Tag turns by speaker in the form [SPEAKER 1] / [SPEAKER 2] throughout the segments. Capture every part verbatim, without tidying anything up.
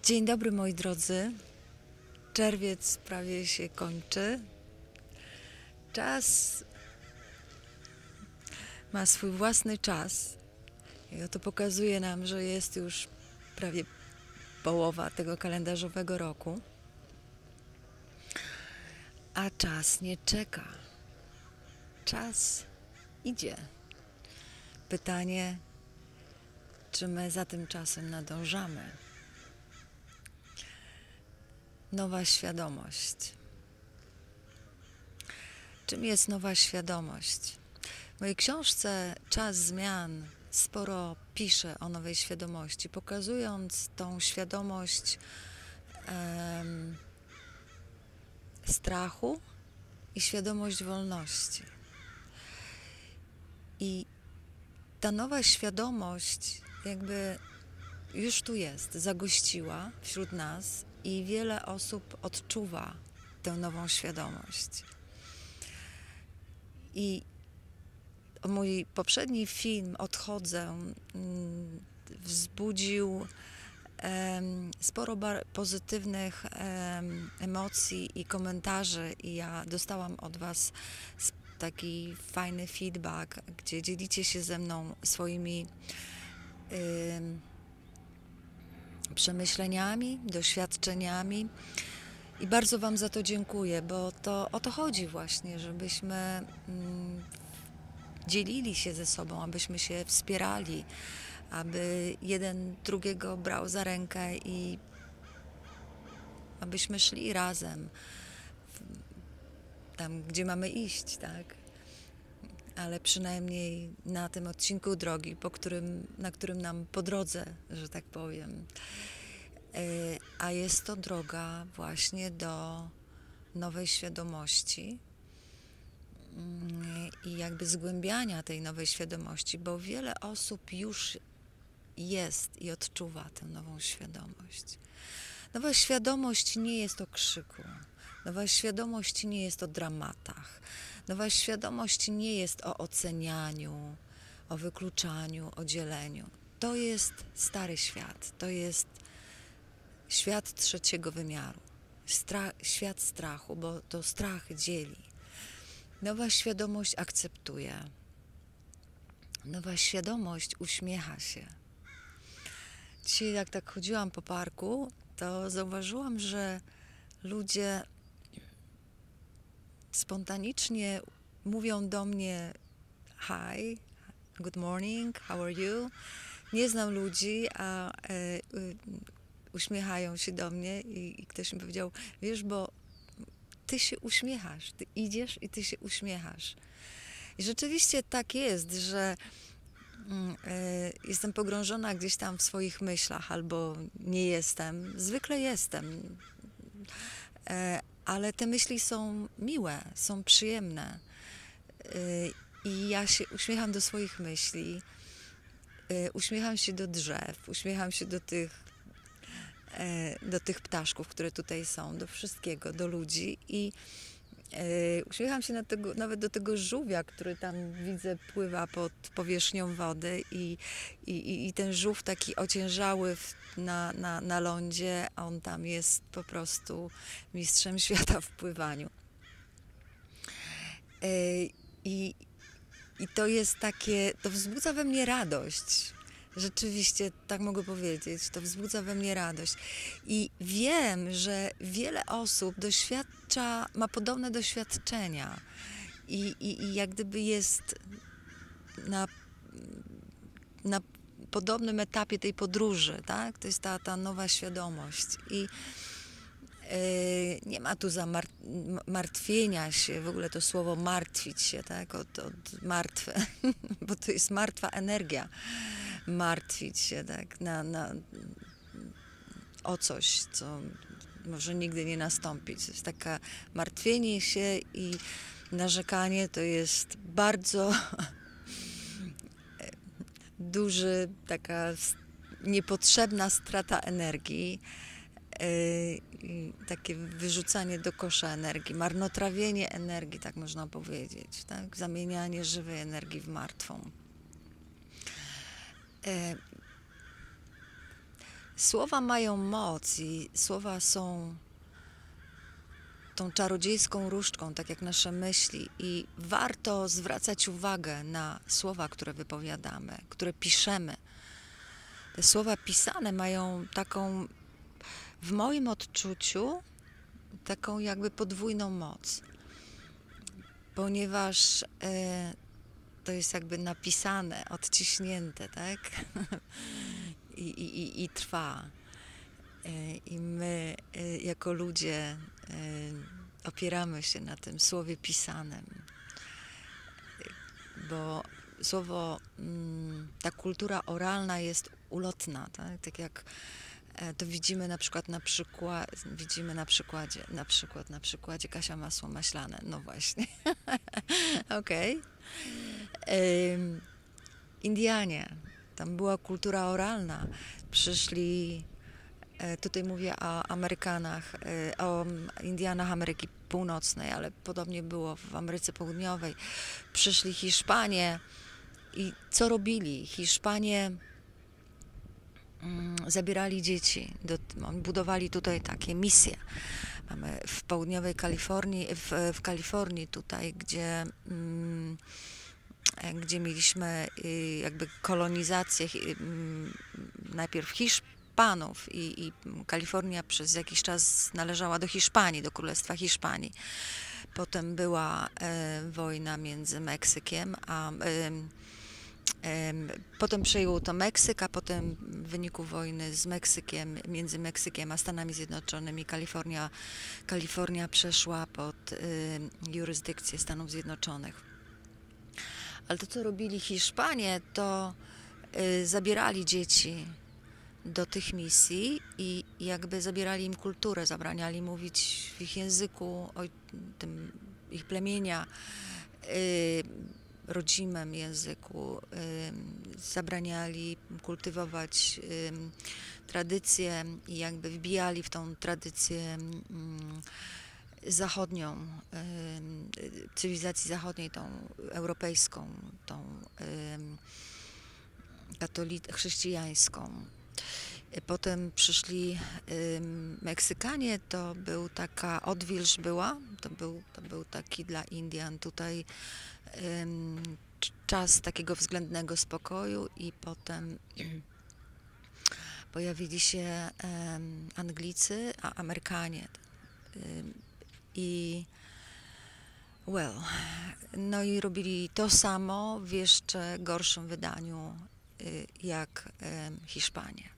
[SPEAKER 1] Dzień dobry, moi drodzy. Czerwiec prawie się kończy. Czas ma swój własny czas. I to pokazuje nam, że jest już prawie połowa tego kalendarzowego roku. A czas nie czeka. Czas idzie. Pytanie, czy my za tym czasem nadążamy? Nowa świadomość. Czym jest nowa świadomość? W mojej książce Czas zmian sporo piszę o nowej świadomości, pokazując tą świadomość em, strachu i świadomość wolności. I ta nowa świadomość jakby już tu jest, zagościła wśród nas i wiele osób odczuwa tę nową świadomość. I mój poprzedni film Odchodzę wzbudził um, sporo pozytywnych um, emocji i komentarzy i ja dostałam od Was taki fajny feedback, gdzie dzielicie się ze mną swoimi um, przemyśleniami, doświadczeniami i bardzo Wam za to dziękuję, bo to o to chodzi właśnie, żebyśmy mm, dzielili się ze sobą, abyśmy się wspierali, aby jeden drugiego brał za rękę i abyśmy szli razem tam, gdzie mamy iść, tak? Ale przynajmniej na tym odcinku drogi, po którym, na którym nam po drodze, że tak powiem. A jest to droga właśnie do nowej świadomości i jakby zgłębiania tej nowej świadomości, bo wiele osób już jest i odczuwa tę nową świadomość. Nowa świadomość nie jest o krzyku. Nowa świadomość nie jest o dramatach. Nowa świadomość nie jest o ocenianiu, o wykluczaniu, o dzieleniu. To jest stary świat. To jest świat trzeciego wymiaru. Strach, świat strachu, bo to strach dzieli. Nowa świadomość akceptuje. Nowa świadomość uśmiecha się. Dzisiaj jak tak chodziłam po parku, to zauważyłam, że ludzie spontanicznie mówią do mnie hi, good morning, how are you? Nie znam ludzi, a e, e, uśmiechają się do mnie i, i ktoś mi powiedział, wiesz, bo ty się uśmiechasz, ty idziesz i ty się uśmiechasz. I rzeczywiście tak jest, że y, jestem pogrążona gdzieś tam w swoich myślach albo nie jestem. Zwykle jestem, y, ale te myśli są miłe, są przyjemne. Y, I ja się uśmiecham do swoich myśli, y, uśmiecham się do drzew, uśmiecham się do tych do tych ptaszków, które tutaj są, do wszystkiego, do ludzi i e, uśmiecham się na tego, nawet do tego żółwia, który tam widzę pływa pod powierzchnią wody i, i, i ten żółw taki ociężały w, na, na, na lądzie, a on tam jest po prostu mistrzem świata w pływaniu. E, i, I to jest takie, to wzbudza we mnie radość. Rzeczywiście, tak mogę powiedzieć, to wzbudza we mnie radość. I wiem, że wiele osób doświadcza, ma podobne doświadczenia i, i, i jak gdyby jest na, na podobnym etapie tej podróży, tak? To jest ta, ta nowa świadomość. I yy, nie ma tu zamartwienia się, w ogóle to słowo martwić się, tak? Od, od martwe, bo to jest martwa energia. Martwić się tak na, na, o coś, co może nigdy nie nastąpić. To jest taka martwienie się i narzekanie to jest bardzo duży, taka niepotrzebna strata energii, yy, takie wyrzucanie do kosza energii, marnotrawienie energii, tak można powiedzieć, tak? Zamienianie żywej energii w martwą. Słowa mają moc i słowa są tą czarodziejską różdżką, tak jak nasze myśli, i warto zwracać uwagę na słowa, które wypowiadamy, które piszemy. Te słowa pisane mają taką, w moim odczuciu, taką jakby podwójną moc, ponieważ e, to jest jakby napisane, odciśnięte, tak? I, i, i, i trwa. E, I my e, jako ludzie e, opieramy się na tym słowie pisanym, bo słowo, mm, ta kultura oralna jest ulotna, tak? Tak jak e, to widzimy na przykład na przykład, widzimy na przykładzie, na przykład na przykładzie Kasia Masło Maślane, no właśnie. Okej. Ym, Indianie, tam była kultura oralna, przyszli, e, tutaj mówię o Amerykanach, e, o Indianach Ameryki Północnej, ale podobnie było w Ameryce Południowej. Przyszli Hiszpanie i co robili? Hiszpanie mm, zabierali dzieci, do, budowali tutaj takie misje. Mamy w południowej Kalifornii, w, w Kalifornii tutaj, gdzie, mm, gdzie mieliśmy y, jakby kolonizację y, najpierw Hiszpanów i, i Kalifornia przez jakiś czas należała do Hiszpanii, do Królestwa Hiszpanii. Potem była e, wojna między Meksykiem a e, Potem przejął to Meksyk, a potem w wyniku wojny z Meksykiem, między Meksykiem a Stanami Zjednoczonymi, Kalifornia, Kalifornia przeszła pod y, jurysdykcję Stanów Zjednoczonych. Ale to, co robili Hiszpanie, to y, zabierali dzieci do tych misji i jakby zabierali im kulturę, zabraniali mówić w ich języku, o tym ich plemienia, y, rodzimym języku, y, zabraniali kultywować y, tradycję i jakby wbijali w tą tradycję y, zachodnią, y, cywilizacji zachodniej, tą europejską, tą y, katolic- chrześcijańską. Potem przyszli y, Meksykanie, to był taka odwilż była, to był, to był taki dla Indian tutaj y, czas takiego względnego spokoju i potem pojawili się y, Anglicy, a Amerykanie. Y, I well, no i robili to samo w jeszcze gorszym wydaniu y, jak y, Hiszpanie.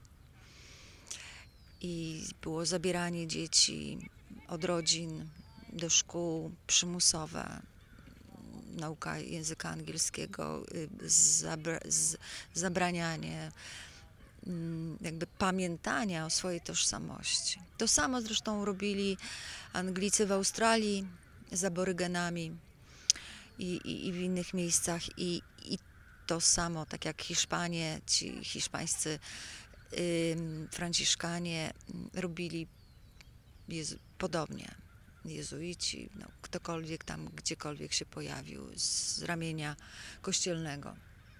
[SPEAKER 1] I było zabieranie dzieci od rodzin do szkół przymusowe, nauka języka angielskiego, zabra, z, zabranianie jakby pamiętania o swojej tożsamości. To samo zresztą robili Anglicy w Australii z aborygenami i, i, i w innych miejscach. I, I to samo, tak jak Hiszpanie, ci hiszpańscy Franciszkanie robili jezu, podobnie. Jezuici, no, ktokolwiek tam, gdziekolwiek się pojawił z ramienia kościelnego.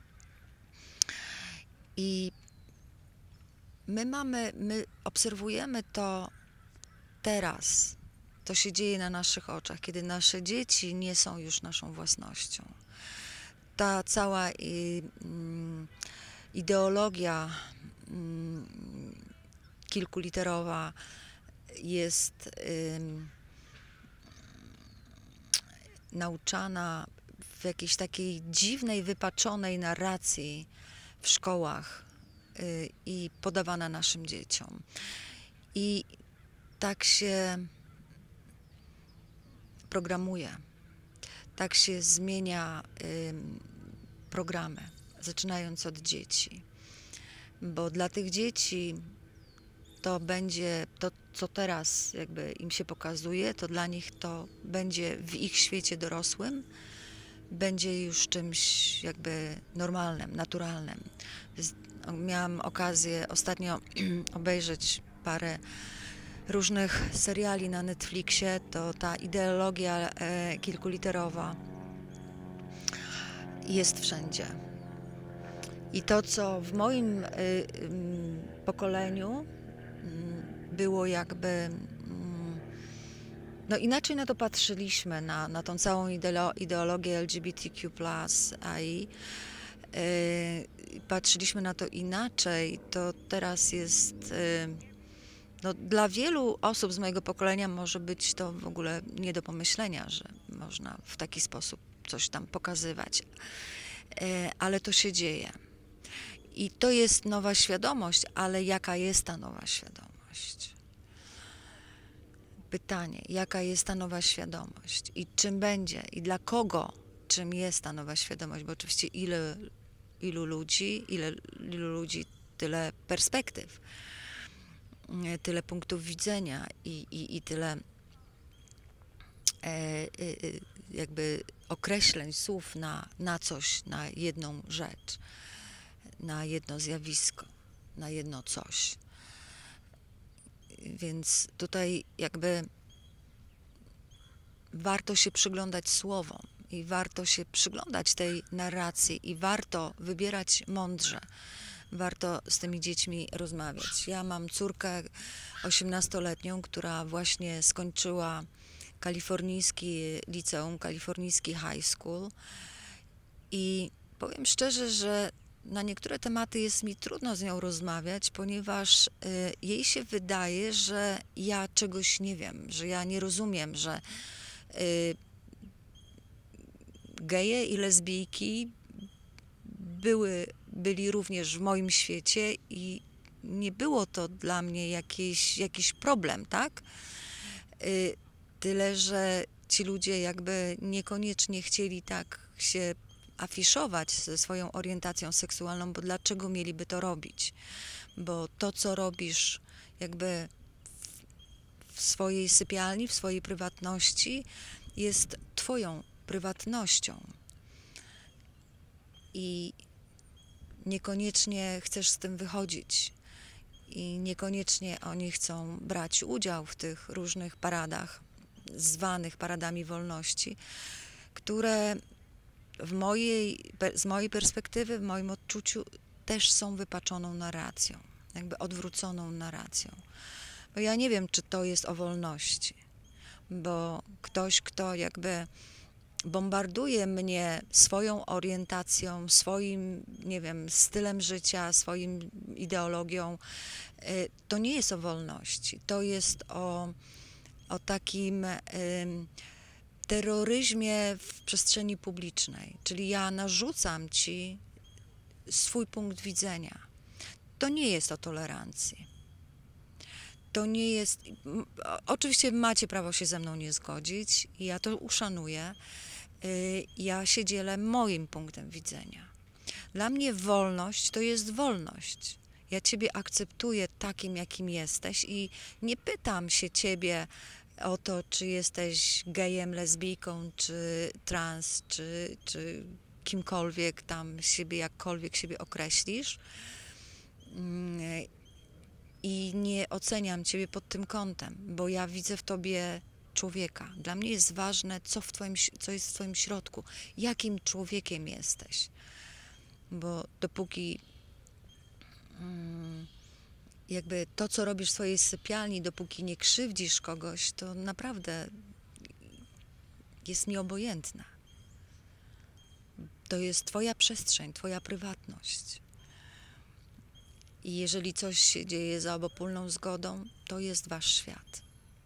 [SPEAKER 1] I my mamy, my obserwujemy to teraz. To się dzieje na naszych oczach, kiedy nasze dzieci nie są już naszą własnością. Ta cała i, mm, ideologia kilkuliterowa jest ym, nauczana w jakiejś takiej dziwnej, wypaczonej narracji w szkołach y, i podawana naszym dzieciom. I tak się programuje, tak się zmienia ym, programy, zaczynając od dzieci. Bo dla tych dzieci to będzie to, co teraz jakby im się pokazuje, to dla nich to będzie w ich świecie dorosłym, będzie już czymś jakby normalnym, naturalnym. Miałam okazję ostatnio obejrzeć parę różnych seriali na Netflixie, to ta ideologia e, kilkuliterowa jest wszędzie. I to, co w moim y, y, pokoleniu mm, było jakby... mm, No inaczej na to patrzyliśmy, na, na tą całą ideolo ideologię L G B T Q plus, A I. Yy, patrzyliśmy na to inaczej, to teraz jest... Yy, no, dla wielu osób z mojego pokolenia może być to w ogóle nie do pomyślenia, że można w taki sposób coś tam pokazywać. Yy, ale to się dzieje. I to jest nowa świadomość, ale jaka jest ta nowa świadomość? Pytanie, jaka jest ta nowa świadomość i czym będzie i dla kogo, czym jest ta nowa świadomość, bo oczywiście ile, ilu ludzi, ile, ilu ludzi, tyle perspektyw, tyle punktów widzenia i, i, i tyle e, e, jakby określeń, słów na, na coś, na jedną rzecz, na jedno zjawisko, na jedno coś. Więc tutaj jakby warto się przyglądać słowom i warto się przyglądać tej narracji i warto wybierać mądrze. Warto z tymi dziećmi rozmawiać. Ja mam córkę osiemnastoletnią, która właśnie skończyła kalifornijski liceum, kalifornijski high school i powiem szczerze, że na niektóre tematy jest mi trudno z nią rozmawiać, ponieważ y, jej się wydaje, że ja czegoś nie wiem, że ja nie rozumiem, że y, geje i lesbijki były, byli również w moim świecie i nie było to dla mnie jakiś, jakiś problem, tak? Y, tyle, że ci ludzie jakby niekoniecznie chcieli tak się afiszować ze swoją orientacją seksualną, bo dlaczego mieliby to robić? Bo to, co robisz jakby w swojej sypialni, w swojej prywatności, jest twoją prywatnością. I niekoniecznie chcesz z tym wychodzić. I niekoniecznie oni chcą brać udział w tych różnych paradach, zwanych paradami wolności, które w mojej, z mojej perspektywy, w moim odczuciu też są wypaczoną narracją, jakby odwróconą narracją. Bo ja nie wiem, czy to jest o wolności, bo ktoś, kto jakby bombarduje mnie swoją orientacją, swoim, nie wiem, stylem życia, swoim ideologią, to nie jest o wolności. To jest o, o takim terroryzmie w przestrzeni publicznej. Czyli ja narzucam ci swój punkt widzenia. To nie jest o tolerancji. To nie jest... Oczywiście macie prawo się ze mną nie zgodzić i ja to uszanuję. Ja się dzielę moim punktem widzenia. Dla mnie wolność to jest wolność. Ja ciebie akceptuję takim, jakim jesteś i nie pytam się ciebie o to, czy jesteś gejem, lesbijką, czy trans, czy, czy kimkolwiek tam siebie, jakkolwiek siebie określisz. I nie oceniam ciebie pod tym kątem, bo ja widzę w tobie człowieka. Dla mnie jest ważne, co, w twoim, co jest w twoim środku, jakim człowiekiem jesteś. Bo dopóki mm, jakby to, co robisz w swojej sypialni, dopóki nie krzywdzisz kogoś, to naprawdę jest mi obojętne. To jest twoja przestrzeń, twoja prywatność. I jeżeli coś się dzieje za obopólną zgodą, to jest wasz świat.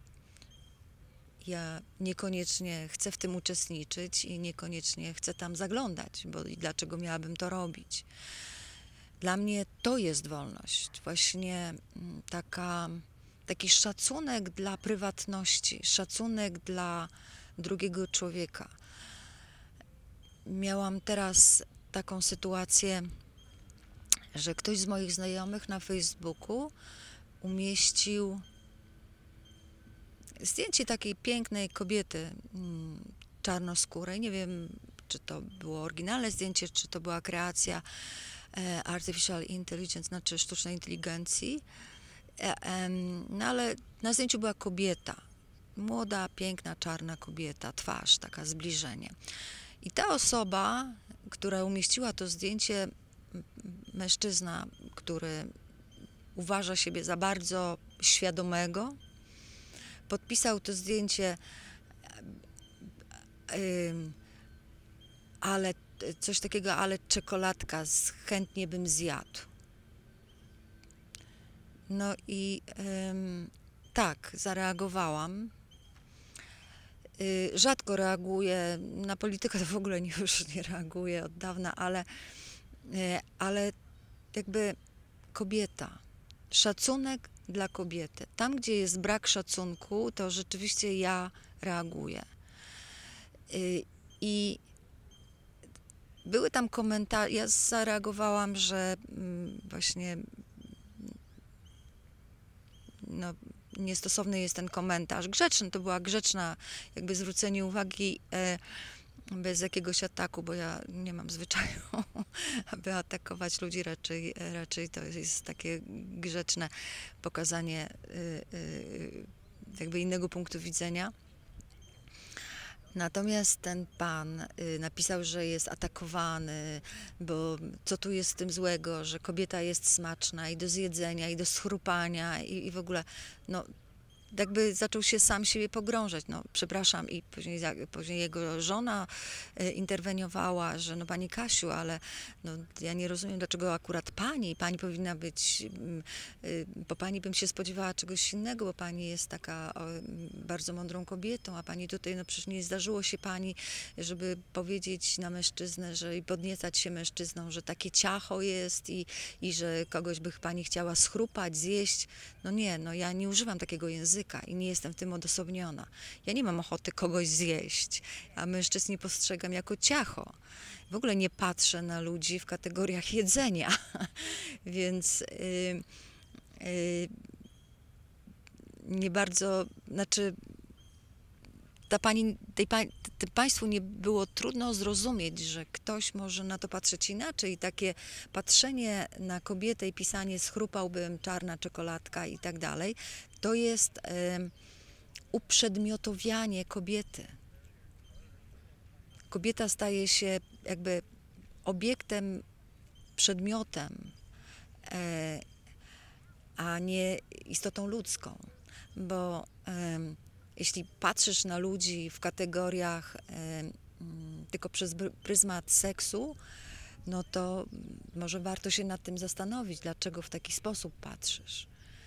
[SPEAKER 1] Ja niekoniecznie chcę w tym uczestniczyć i niekoniecznie chcę tam zaglądać, bo i dlaczego miałabym to robić? Dla mnie to jest wolność. Właśnie taka, taki szacunek dla prywatności, szacunek dla drugiego człowieka. Miałam teraz taką sytuację, że ktoś z moich znajomych na Facebooku umieścił zdjęcie takiej pięknej kobiety czarnoskórej. Nie wiem, czy to było oryginalne zdjęcie, czy to była kreacja e, Artificial Intelligence, znaczy sztucznej inteligencji. E, e, no ale na zdjęciu była kobieta. Młoda, piękna, czarna kobieta, twarz, taka zbliżenie. I ta osoba, która umieściła to zdjęcie, mężczyzna, który uważa siebie za bardzo świadomego. Podpisał to zdjęcie, ym, ale coś takiego, ale czekoladka, z, chętnie bym zjadł. No i ym, tak, zareagowałam. Y, rzadko reaguję, na politykę to w ogóle nie, już nie reaguję od dawna, ale, y, ale jakby kobieta, szacunek dla kobiety. Tam, gdzie jest brak szacunku, to rzeczywiście ja reaguję. Y, I były tam komentarze, ja zareagowałam, że mm, właśnie no, niestosowny jest ten komentarz. Grzeczny, to była grzeczna jakby zwrócenie uwagi e, bez jakiegoś ataku, bo ja nie mam zwyczaju, aby atakować ludzi, raczej, raczej to jest takie grzeczne pokazanie y, y, jakby innego punktu widzenia. Natomiast ten pan y, napisał, że jest atakowany, bo co tu jest z tym złego, że kobieta jest smaczna i do zjedzenia, i do schrupania, i, i w ogóle, no, jakby zaczął się sam siebie pogrążać, no, przepraszam, i później, później jego żona y, interweniowała, że no, pani Kasiu, ale no, ja nie rozumiem, dlaczego akurat pani, pani powinna być, y, y, po pani bym się spodziewała czegoś innego, bo pani jest taka o, bardzo mądrą kobietą, a pani tutaj, no przecież nie zdarzyło się pani, żeby powiedzieć na mężczyznę, że i podniecać się mężczyzną, że takie ciacho jest i, i że kogoś by pani chciała schrupać, zjeść. No nie, no ja nie używam takiego języka i nie jestem w tym odosobniona. Ja nie mam ochoty kogoś zjeść, a mężczyzn nie postrzegam jako ciacho. W ogóle nie patrzę na ludzi w kategoriach jedzenia, więc yy, yy, nie bardzo, znaczy ta pani, tej pa, te państwu nie było trudno zrozumieć, że ktoś może na to patrzeć inaczej. I takie patrzenie na kobietę i pisanie schrupałbym, czarna czekoladka i tak dalej, to jest y, uprzedmiotowianie kobiety. Kobieta staje się jakby obiektem, przedmiotem, y, a nie istotą ludzką, bo y, jeśli patrzysz na ludzi w kategoriach y, tylko przez pryzmat seksu, no to może warto się nad tym zastanowić, dlaczego w taki sposób patrzysz.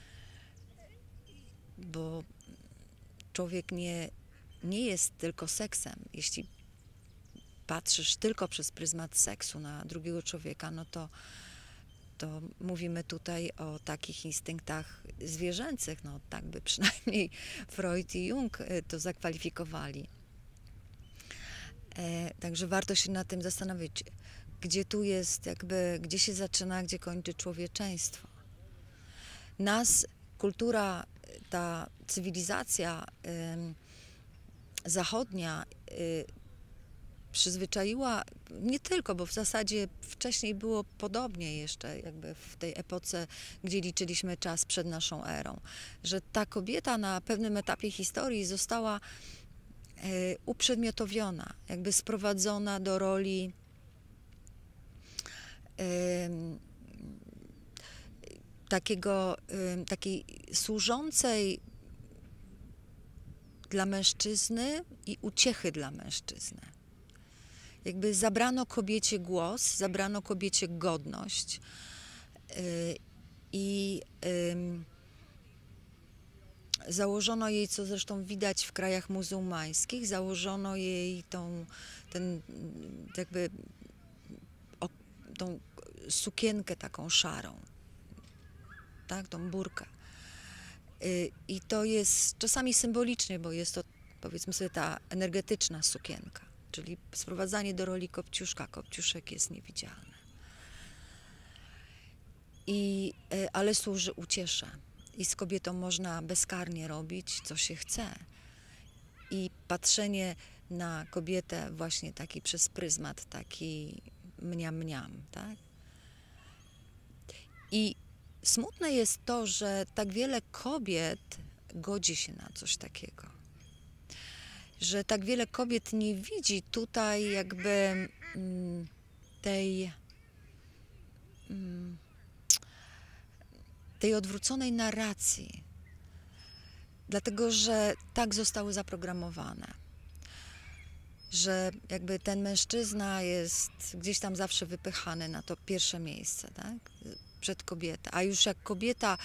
[SPEAKER 1] Bo człowiek nie, nie jest tylko seksem. Jeśli patrzysz tylko przez pryzmat seksu na drugiego człowieka, no to, to mówimy tutaj o takich instynktach zwierzęcych, no tak by przynajmniej Freud i Jung to zakwalifikowali. E, także warto się nad tym zastanowić, gdzie tu jest jakby, gdzie się zaczyna, gdzie kończy człowieczeństwo. Nas kultura, ta cywilizacja y, zachodnia y, przyzwyczaiła, nie tylko, bo w zasadzie wcześniej było podobnie jeszcze, jakby w tej epoce, gdzie liczyliśmy czas przed naszą erą, że ta kobieta na pewnym etapie historii została y, uprzedmiotowiona, jakby sprowadzona do roli y, takiego, y, takiej służącej dla mężczyzny i uciechy dla mężczyzny. Jakby zabrano kobiecie głos, zabrano kobiecie godność y, i y, założono jej, co zresztą widać w krajach muzułmańskich, założono jej tą, ten, jakby, o, tą sukienkę taką szarą, tak, tą burkę. Y, I to jest czasami symbolicznie, bo jest to, powiedzmy sobie, ta energetyczna sukienka, czyli sprowadzanie do roli kopciuszka. Kopciuszek jest niewidzialny. I, y, ale służy uciesze. I z kobietą można bezkarnie robić, co się chce. I patrzenie na kobietę właśnie taki przez pryzmat, taki mniam, mniam, tak? I smutne jest to, że tak wiele kobiet godzi się na coś takiego. Że tak wiele kobiet nie widzi tutaj jakby mm, tej mm, tej odwróconej narracji, dlatego że tak zostały zaprogramowane, że jakby ten mężczyzna jest gdzieś tam zawsze wypychany na to pierwsze miejsce, tak? Przed kobietą, a już jak kobieta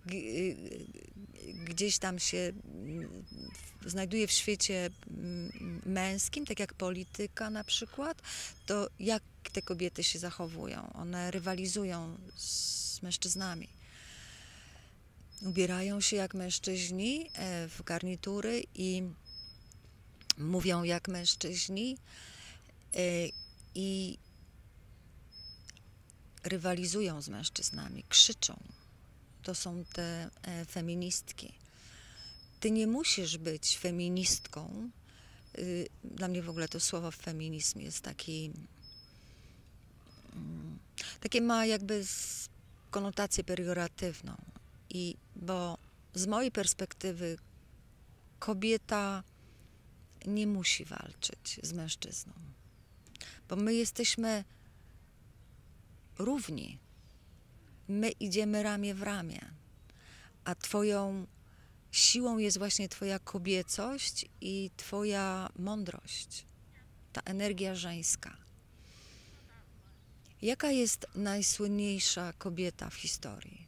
[SPEAKER 1] gdzieś tam się znajduje w świecie męskim, tak jak polityka na przykład, to jak te kobiety się zachowują? One rywalizują z mężczyznami. Ubierają się jak mężczyźni w garnitury i mówią jak mężczyźni i rywalizują z mężczyznami, krzyczą. To są te feministki. Ty nie musisz być feministką. Dla mnie w ogóle to słowo feminizm jest taki, takie ma jakby konotację pejoratywną. I bo z mojej perspektywy kobieta nie musi walczyć z mężczyzną, bo my jesteśmy równi. My idziemy ramię w ramię, a twoją siłą jest właśnie twoja kobiecość i twoja mądrość, ta energia żeńska. Jaka jest najsłynniejsza kobieta w historii?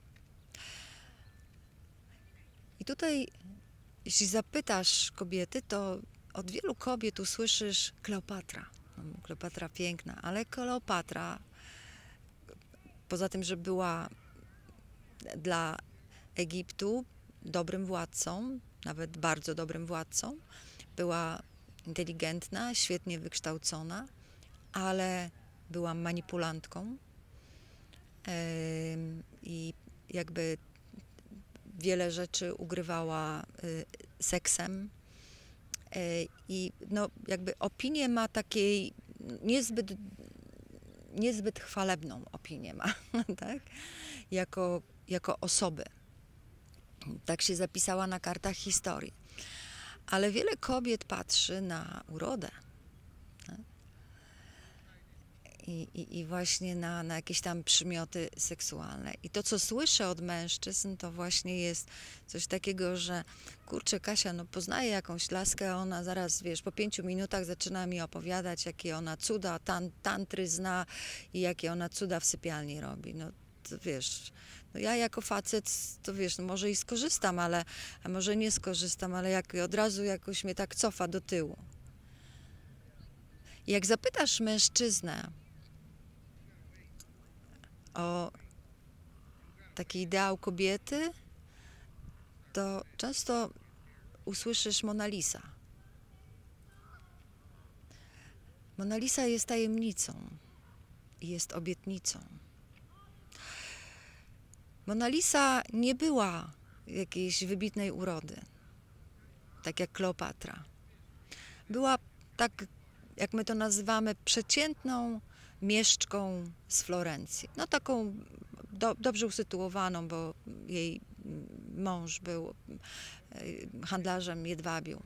[SPEAKER 1] I tutaj, jeśli zapytasz kobiety, to od wielu kobiet usłyszysz Kleopatra. Kleopatra piękna, ale Kleopatra, poza tym, że była dla Egiptu dobrym władcą, nawet bardzo dobrym władcą, była inteligentna, świetnie wykształcona, ale była manipulantką yy, i jakby wiele rzeczy ugrywała y, seksem y, i no jakby opinię ma takiej niezbyt, niezbyt chwalebną opinię ma, tak? Jako, jako osoby. Tak się zapisała na kartach historii. Ale wiele kobiet patrzy na urodę. Tak? I, i, I właśnie na, na jakieś tam przymioty seksualne. I to, co słyszę od mężczyzn, to właśnie jest coś takiego, że kurczę, Kasia, no poznaję jakąś laskę, a ona zaraz, wiesz, po pięciu minutach zaczyna mi opowiadać, jakie ona cuda tan, tantry zna i jakie ona cuda w sypialni robi. No to wiesz, no ja jako facet, to wiesz, no może i skorzystam, ale, a może nie skorzystam, ale jak od razu jakoś mnie tak cofa do tyłu. I jak zapytasz mężczyznę o taki ideał kobiety, to często usłyszysz Mona Lisa. Mona Lisa jest tajemnicą i jest obietnicą. Mona Lisa nie była jakiejś wybitnej urody, tak jak Kleopatra. Była tak, jak my to nazywamy, przeciętną mieszczką z Florencji. No taką do, dobrze usytuowaną, bo jej mąż był handlarzem jedwabiu,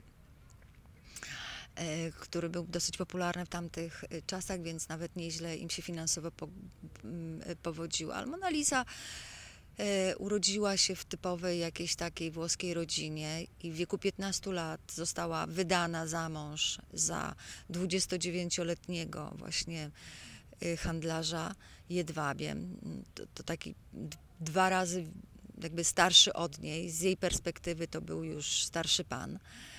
[SPEAKER 1] który był dosyć popularny w tamtych czasach, więc nawet nieźle im się finansowo po, powodziło. Ale Mona Lisa urodziła się w typowej jakiejś takiej włoskiej rodzinie i w wieku piętnastu lat została wydana za mąż za dwudziestodziewięcioletniego właśnie handlarza jedwabiem. To, to taki dwa razy jakby starszy od niej. Z jej perspektywy to był już starszy pan.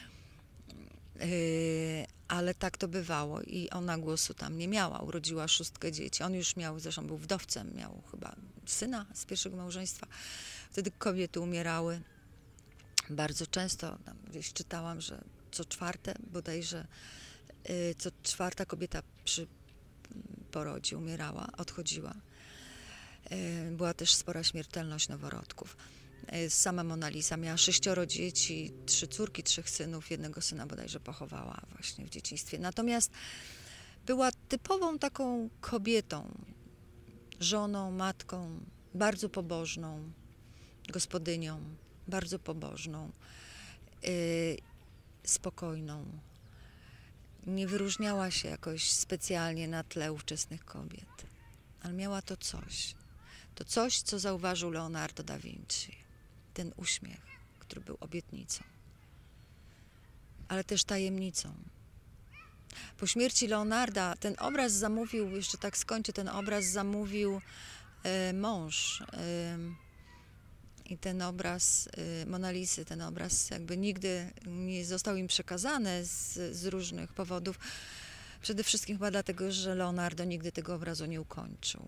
[SPEAKER 1] Yy, ale tak to bywało i ona głosu tam nie miała. Urodziła szóstkę dzieci. On już miał, zresztą był wdowcem, miał chyba syna z pierwszego małżeństwa. Wtedy kobiety umierały bardzo często. Tam gdzieś czytałam, że co czwarte, bodajże yy, co czwarta kobieta przy porodzie umierała, odchodziła. Yy, była też spora śmiertelność noworodków. Sama Mona Lisa miała sześcioro dzieci, trzy córki, trzech synów, jednego syna bodajże pochowała właśnie w dzieciństwie. Natomiast była typową taką kobietą, żoną, matką, bardzo pobożną, gospodynią, bardzo pobożną, yy, spokojną. Nie wyróżniała się jakoś specjalnie na tle ówczesnych kobiet, ale miała to coś. To coś, co zauważył Leonardo da Vinci. Ten uśmiech, który był obietnicą, ale też tajemnicą. Po śmierci Leonarda ten obraz zamówił, jeszcze tak skończę, ten obraz zamówił e, mąż. E, I ten obraz e, Mona Lisy, ten obraz jakby nigdy nie został im przekazany z, z różnych powodów. Przede wszystkim chyba dlatego, że Leonardo nigdy tego obrazu nie ukończył.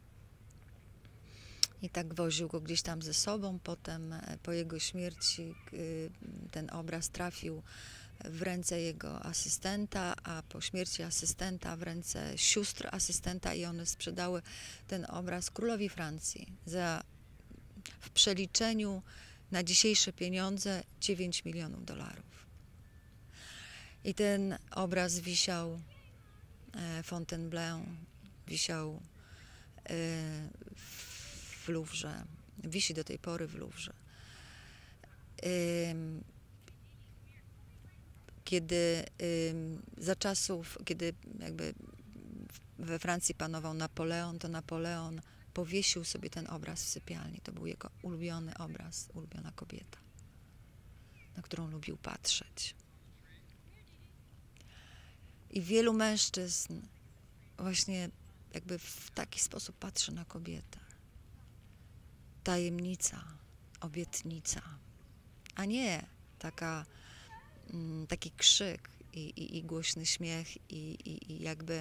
[SPEAKER 1] I tak woził go gdzieś tam ze sobą. Potem po jego śmierci ten obraz trafił w ręce jego asystenta, a po śmierci asystenta w ręce sióstr asystenta i one sprzedały ten obraz królowi Francji za w przeliczeniu na dzisiejsze pieniądze dziewięć milionów dolarów. I ten obraz wisiał e, Fontainebleau, wisiał e, w Louvrze, wisi do tej pory w Louvrze. Ym, kiedy ym, za czasów, kiedy jakby we Francji panował Napoleon, to Napoleon powiesił sobie ten obraz w sypialni. To był jego ulubiony obraz, ulubiona kobieta, na którą lubił patrzeć. I wielu mężczyzn właśnie jakby w taki sposób patrzy na kobietę. Tajemnica, obietnica, a nie taka, mm, taki krzyk i, i, i głośny śmiech i, i, i jakby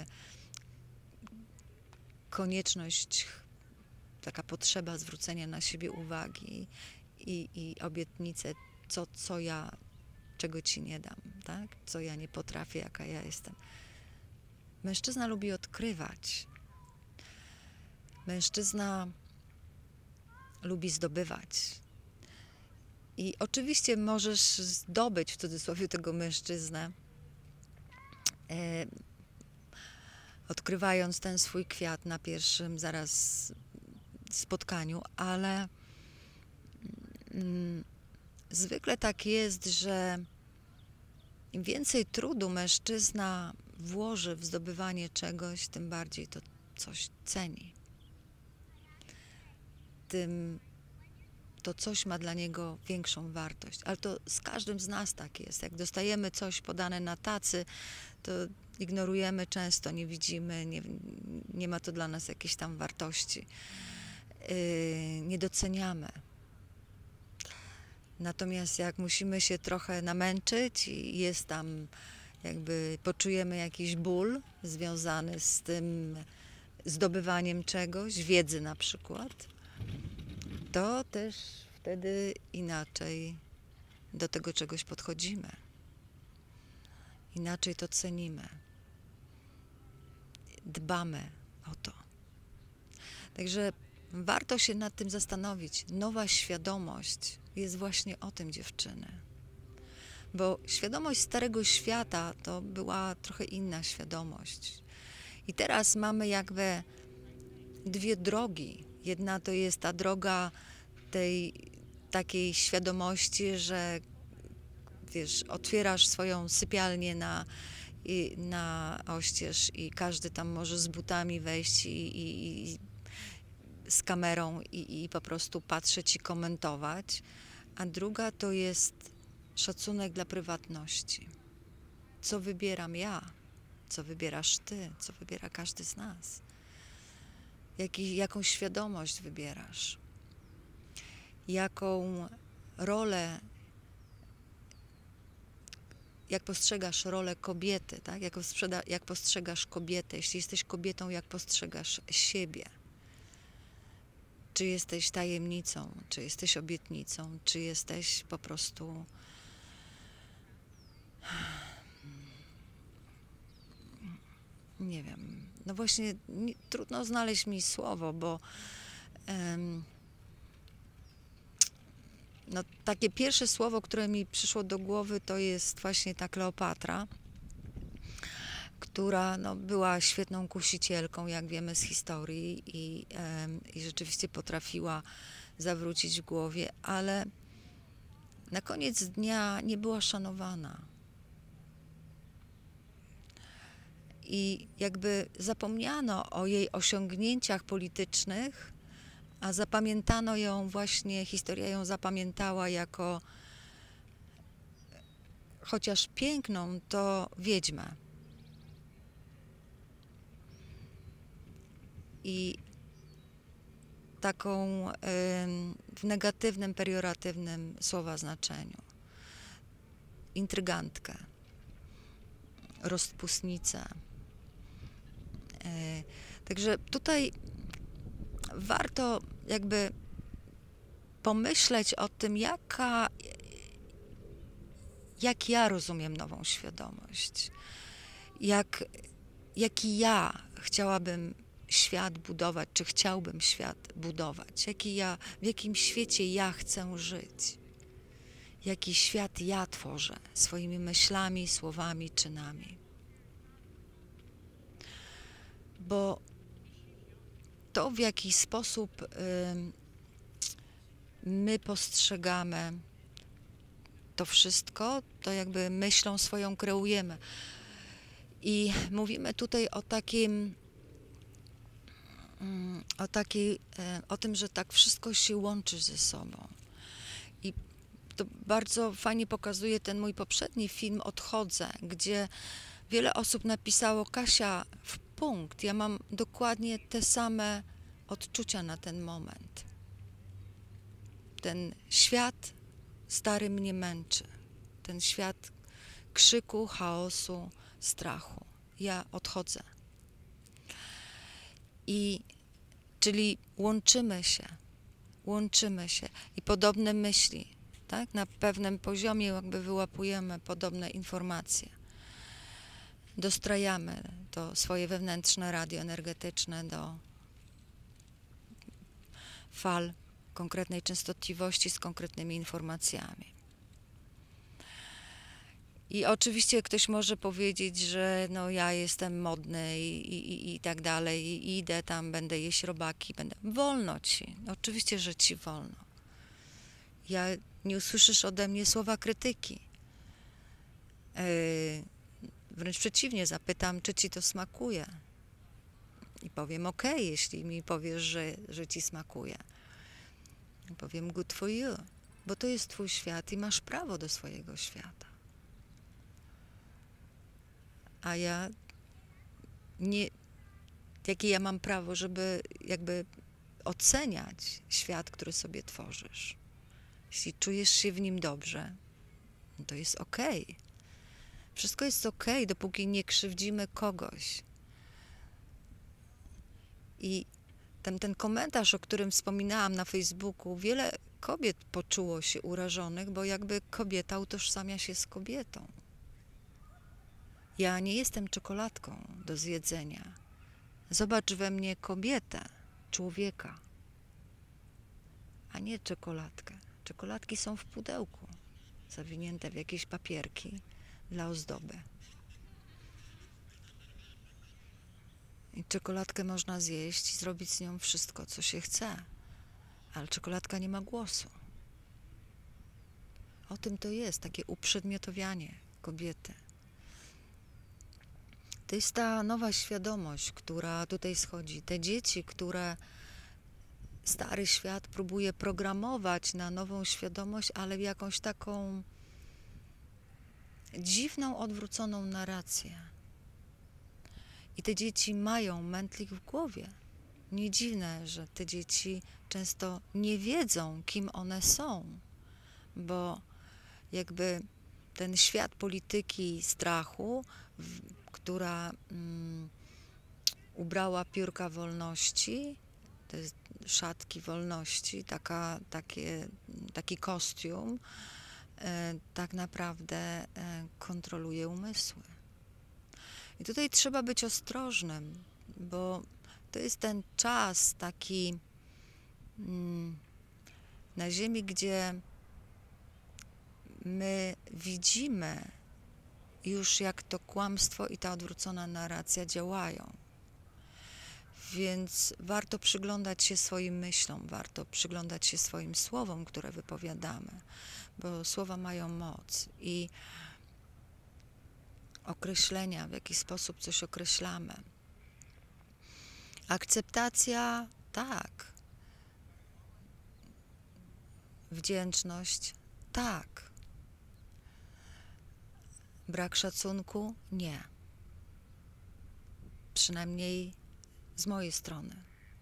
[SPEAKER 1] konieczność, taka potrzeba zwrócenia na siebie uwagi i, i obietnice, co, co ja, czego ci nie dam, tak? Co ja nie potrafię, jaka ja jestem. Mężczyzna lubi odkrywać. Mężczyzna lubi zdobywać. I oczywiście możesz zdobyć, w cudzysłowie, tego mężczyznę, e, odkrywając ten swój kwiat na pierwszym zaraz spotkaniu, ale mm, zwykle tak jest, że im więcej trudu mężczyzna włoży w zdobywanie czegoś, tym bardziej to coś ceni. Tym to coś ma dla niego większą wartość. Ale to z każdym z nas tak jest. Jak dostajemy coś podane na tacy, to ignorujemy często, nie widzimy, nie, nie ma to dla nas jakiejś tam wartości. Yy, nie doceniamy. Natomiast jak musimy się trochę namęczyć i jest tam jakby poczujemy jakiś ból związany z tym zdobywaniem czegoś, wiedzy na przykład, to też wtedy inaczej do tego czegoś podchodzimy. Inaczej to cenimy. Dbamy o to. Także warto się nad tym zastanowić. Nowa świadomość jest właśnie o tym, dziewczyny. Bo świadomość Starego Świata to była trochę inna świadomość. I teraz mamy jakby dwie drogi. Jedna to jest ta droga tej takiej świadomości, że wiesz, otwierasz swoją sypialnię na, i, na oścież i każdy tam może z butami wejść i, i, i z kamerą i, i po prostu patrzeć i komentować. A druga to jest szacunek dla prywatności. Co wybieram ja? Co wybierasz ty? Co wybiera każdy z nas? Jaki, jaką świadomość wybierasz? Jaką rolę, jak postrzegasz rolę kobiety, tak? Jak, postrzega, jak postrzegasz kobietę? Jeśli jesteś kobietą, jak postrzegasz siebie? Czy jesteś tajemnicą? Czy jesteś obietnicą? Czy jesteś po prostu nie wiem, no właśnie nie, trudno znaleźć mi słowo, bo um, no, takie pierwsze słowo, które mi przyszło do głowy, to jest właśnie ta Kleopatra, która no, była świetną kusicielką, jak wiemy z historii i, um, i rzeczywiście potrafiła zawrócić w głowie, ale na koniec dnia nie była szanowana. I jakby zapomniano o jej osiągnięciach politycznych, a zapamiętano ją właśnie, historia ją zapamiętała jako chociaż piękną, to wiedźmę. I taką w negatywnym, perioratywnym słowa znaczeniu. Intrygantkę, rozpustnicę. Także tutaj warto jakby pomyśleć o tym, jaka, jak ja rozumiem nową świadomość, jak, jaki ja chciałabym świat budować, czy chciałbym świat budować, jaki ja, w jakim świecie ja chcę żyć, jaki świat ja tworzę swoimi myślami, słowami, czynami. Bo to, w jaki sposób y, my postrzegamy to wszystko, to jakby myślą swoją kreujemy. I mówimy tutaj o takim, o takiej, o tym, że tak wszystko się łączy ze sobą. I to bardzo fajnie pokazuje ten mój poprzedni film Odchodzę, gdzie wiele osób napisało: Kasia, w punkt, ja mam dokładnie te same odczucia na ten moment. Ten świat stary mnie męczy. Ten świat krzyku, chaosu, strachu. Ja odchodzę. I czyli łączymy się, łączymy się i podobne myśli, tak? Na pewnym poziomie jakby wyłapujemy podobne informacje. Dostrajamy to swoje wewnętrzne radio energetyczne do fal konkretnej częstotliwości z konkretnymi informacjami. I oczywiście ktoś może powiedzieć, że no ja jestem modny i, i, i tak dalej, i idę tam, będę jeść robaki, będę... Wolno ci, oczywiście, że ci wolno. Ja nie usłyszysz ode mnie słowa krytyki. Yy, wręcz przeciwnie, zapytam, czy ci to smakuje. I powiem, okej, okay, jeśli mi powiesz, że, że ci smakuje. I powiem, good for you, bo to jest twój świat i masz prawo do swojego świata. A ja nie, jakie ja mam prawo, żeby jakby oceniać świat, który sobie tworzysz. Jeśli czujesz się w nim dobrze, no to jest okej. Okay. Wszystko jest okej, okay, dopóki nie krzywdzimy kogoś. I ten, ten komentarz, o którym wspominałam na Facebooku, wiele kobiet poczuło się urażonych, bo jakby kobieta utożsamia się z kobietą. Ja nie jestem czekoladką do zjedzenia. Zobacz we mnie kobietę, człowieka, a nie czekoladkę. Czekoladki są w pudełku, zawinięte w jakieś papierki dla ozdoby. I czekoladkę można zjeść i zrobić z nią wszystko, co się chce, ale czekoladka nie ma głosu. O tym to jest, takie uprzedmiotowianie kobiety. To jest ta nowa świadomość, która tutaj schodzi. Te dzieci, które stary świat próbuje programować na nową świadomość, ale w jakąś taką dziwną, odwróconą narrację. I te dzieci mają mętlik w głowie. Nie dziwne, że te dzieci często nie wiedzą, kim one są, bo jakby ten świat polityki strachu, w, która mm, ubrała piórka wolności, to jest szatki wolności, taka, takie, taki kostium, e, tak naprawdę e, kontroluje umysły. I tutaj trzeba być ostrożnym, bo to jest ten czas taki mm, na ziemi, gdzie my widzimy już, jak to kłamstwo i ta odwrócona narracja działają. Więc warto przyglądać się swoim myślom, warto przyglądać się swoim słowom, które wypowiadamy, bo słowa mają moc i określenia, w jaki sposób coś określamy. Akceptacja, tak. Wdzięczność? Tak. Brak szacunku? Nie. Przynajmniej z mojej strony.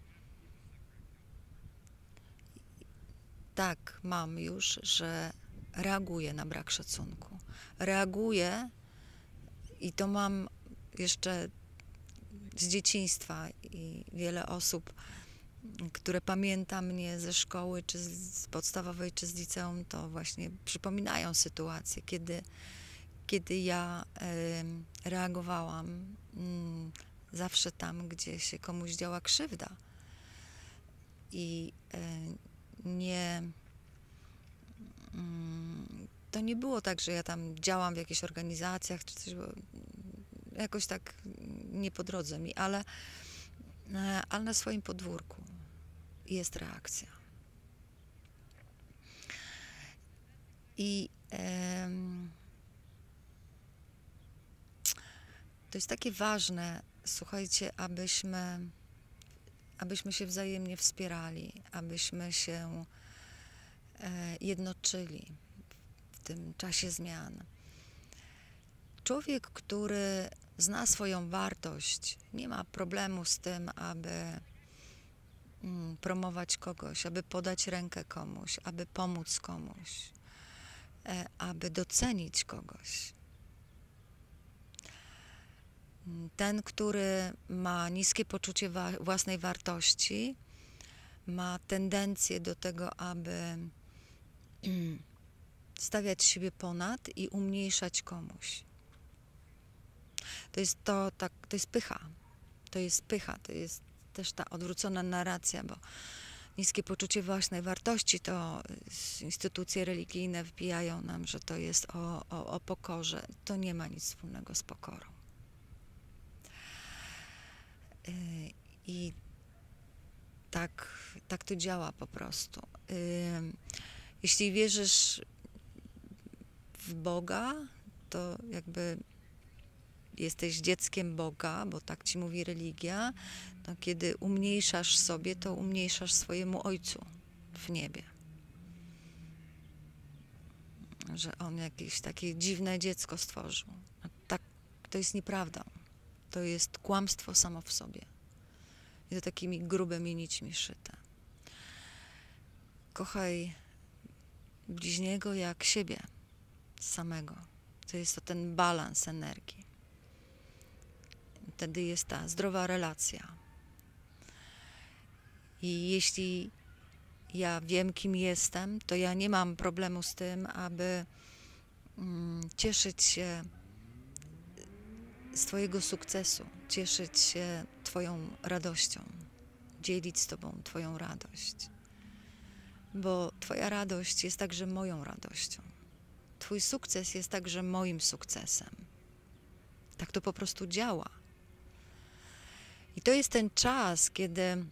[SPEAKER 1] Tak mam już, że reaguję na brak szacunku. Reaguję i to mam jeszcze z dzieciństwa i wiele osób, które pamięta mnie ze szkoły, czy z podstawowej, czy z liceum, to właśnie przypominają sytuacje, kiedy, kiedy ja y, reagowałam y, zawsze tam, gdzie się komuś działa krzywda. I y, nie... Y, to nie było tak, że ja tam działam w jakichś organizacjach, czy coś, bo jakoś tak nie po drodze mi, ale, ale na swoim podwórku jest reakcja. I em, to jest takie ważne, słuchajcie, abyśmy, abyśmy się wzajemnie wspierali, abyśmy się e, jednoczyli w tym czasie zmian. Człowiek, który zna swoją wartość, nie ma problemu z tym, aby mm, promować kogoś, aby podać rękę komuś, aby pomóc komuś, e, aby docenić kogoś. Ten, który ma niskie poczucie wa własnej wartości, ma tendencję do tego, aby mm, stawiać siebie ponad i umniejszać komuś. To jest to, tak, to jest pycha. To jest pycha, to jest też ta odwrócona narracja, bo niskie poczucie własnej wartości to instytucje religijne wbijają nam, że to jest o, o, o pokorze. To nie ma nic wspólnego z pokorą. I tak, tak to działa po prostu. Jeśli wierzysz w Boga, to jakby jesteś dzieckiem Boga, bo tak ci mówi religia, to kiedy umniejszasz sobie, to umniejszasz swojemu Ojcu w niebie. Że On jakieś takie dziwne dziecko stworzył. Tak, to jest nieprawdą. To jest kłamstwo samo w sobie. I to takimi grubymi nićmi szyte. Kochaj bliźniego jak siebie samego. To jest to ten balans energii. Wtedy jest ta zdrowa relacja. I jeśli ja wiem, kim jestem, to ja nie mam problemu z tym, aby mm, cieszyć się z Twojego sukcesu, cieszyć się Twoją radością, dzielić z Tobą Twoją radość. Bo Twoja radość jest także moją radością. Twój sukces jest także moim sukcesem. Tak to po prostu działa. I to jest ten czas, kiedy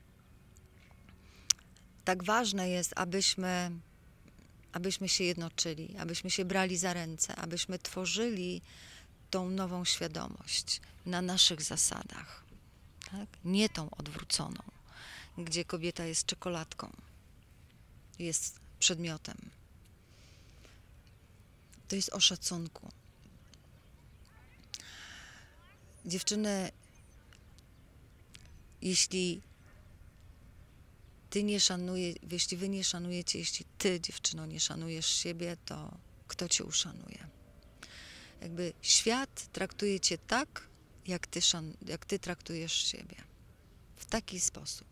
[SPEAKER 1] tak ważne jest, abyśmy, abyśmy się jednoczyli, abyśmy się brali za ręce, abyśmy tworzyli tą nową świadomość na naszych zasadach. Tak? Nie tą odwróconą, gdzie kobieta jest czekoladką, jest przedmiotem. To jest o szacunku. Dziewczyny, jeśli ty nie szanuje, jeśli wy nie szanujecie, jeśli ty, dziewczyno, nie szanujesz siebie, to kto cię uszanuje? Jakby świat traktuje cię tak, jak ty, szan, jak ty traktujesz siebie. W taki sposób.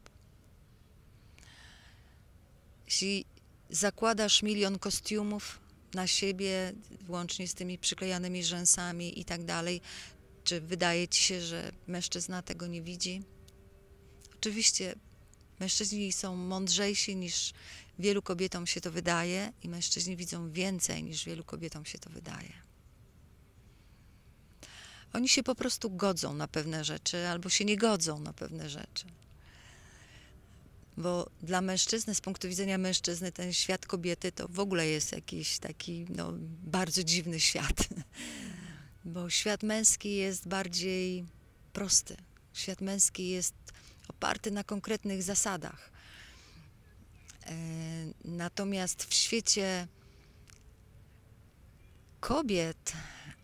[SPEAKER 1] Jeśli zakładasz milion kostiumów na siebie, łącznie z tymi przyklejanymi rzęsami i tak dalej, czy wydaje ci się, że mężczyzna tego nie widzi? Oczywiście mężczyźni są mądrzejsi niż wielu kobietom się to wydaje i mężczyźni widzą więcej niż wielu kobietom się to wydaje. Oni się po prostu godzą na pewne rzeczy albo się nie godzą na pewne rzeczy. Bo dla mężczyzny, z punktu widzenia mężczyzny, ten świat kobiety to w ogóle jest jakiś taki no, bardzo dziwny świat. Bo świat męski jest bardziej prosty. Świat męski jest oparty na konkretnych zasadach. Natomiast w świecie kobiet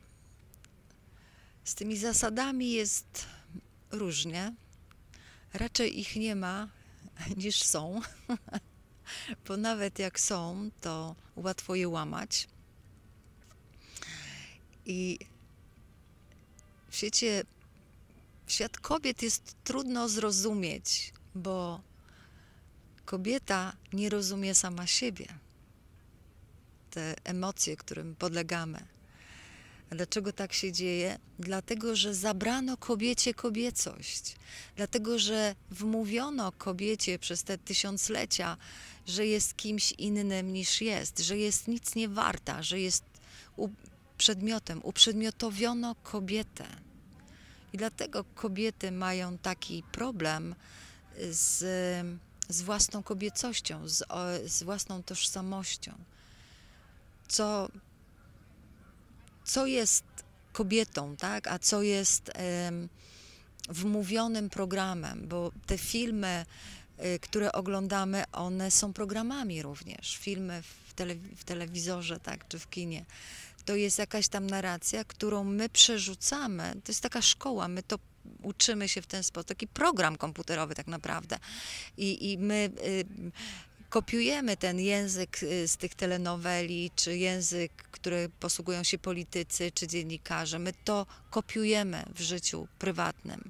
[SPEAKER 1] z tymi zasadami jest różnie. Raczej ich nie ma niż są, bo nawet jak są, to łatwo je łamać. I w świecie, świat kobiet jest trudno zrozumieć, bo kobieta nie rozumie sama siebie. Te emocje, którym podlegamy. A dlaczego tak się dzieje? Dlatego, że zabrano kobiecie kobiecość. Dlatego, że wmówiono kobiecie przez te tysiąclecia, że jest kimś innym niż jest, że jest nic nie warta, że jest u- przedmiotem. Uprzedmiotowiono kobietę. I dlatego kobiety mają taki problem z, z własną kobiecością, z, o, z własną tożsamością. Co co jest kobietą, tak? A co jest um, wmówionym programem, bo te filmy, y, które oglądamy, one są programami również. Filmy w, tele, w telewizorze, tak? Czy w kinie. To jest jakaś tam narracja, którą my przerzucamy. To jest taka szkoła, my to uczymy się w ten sposób. Taki program komputerowy tak naprawdę. I, i my... Y, kopiujemy ten język z tych telenoweli, czy język, który posługują się politycy, czy dziennikarze. My to kopiujemy w życiu prywatnym.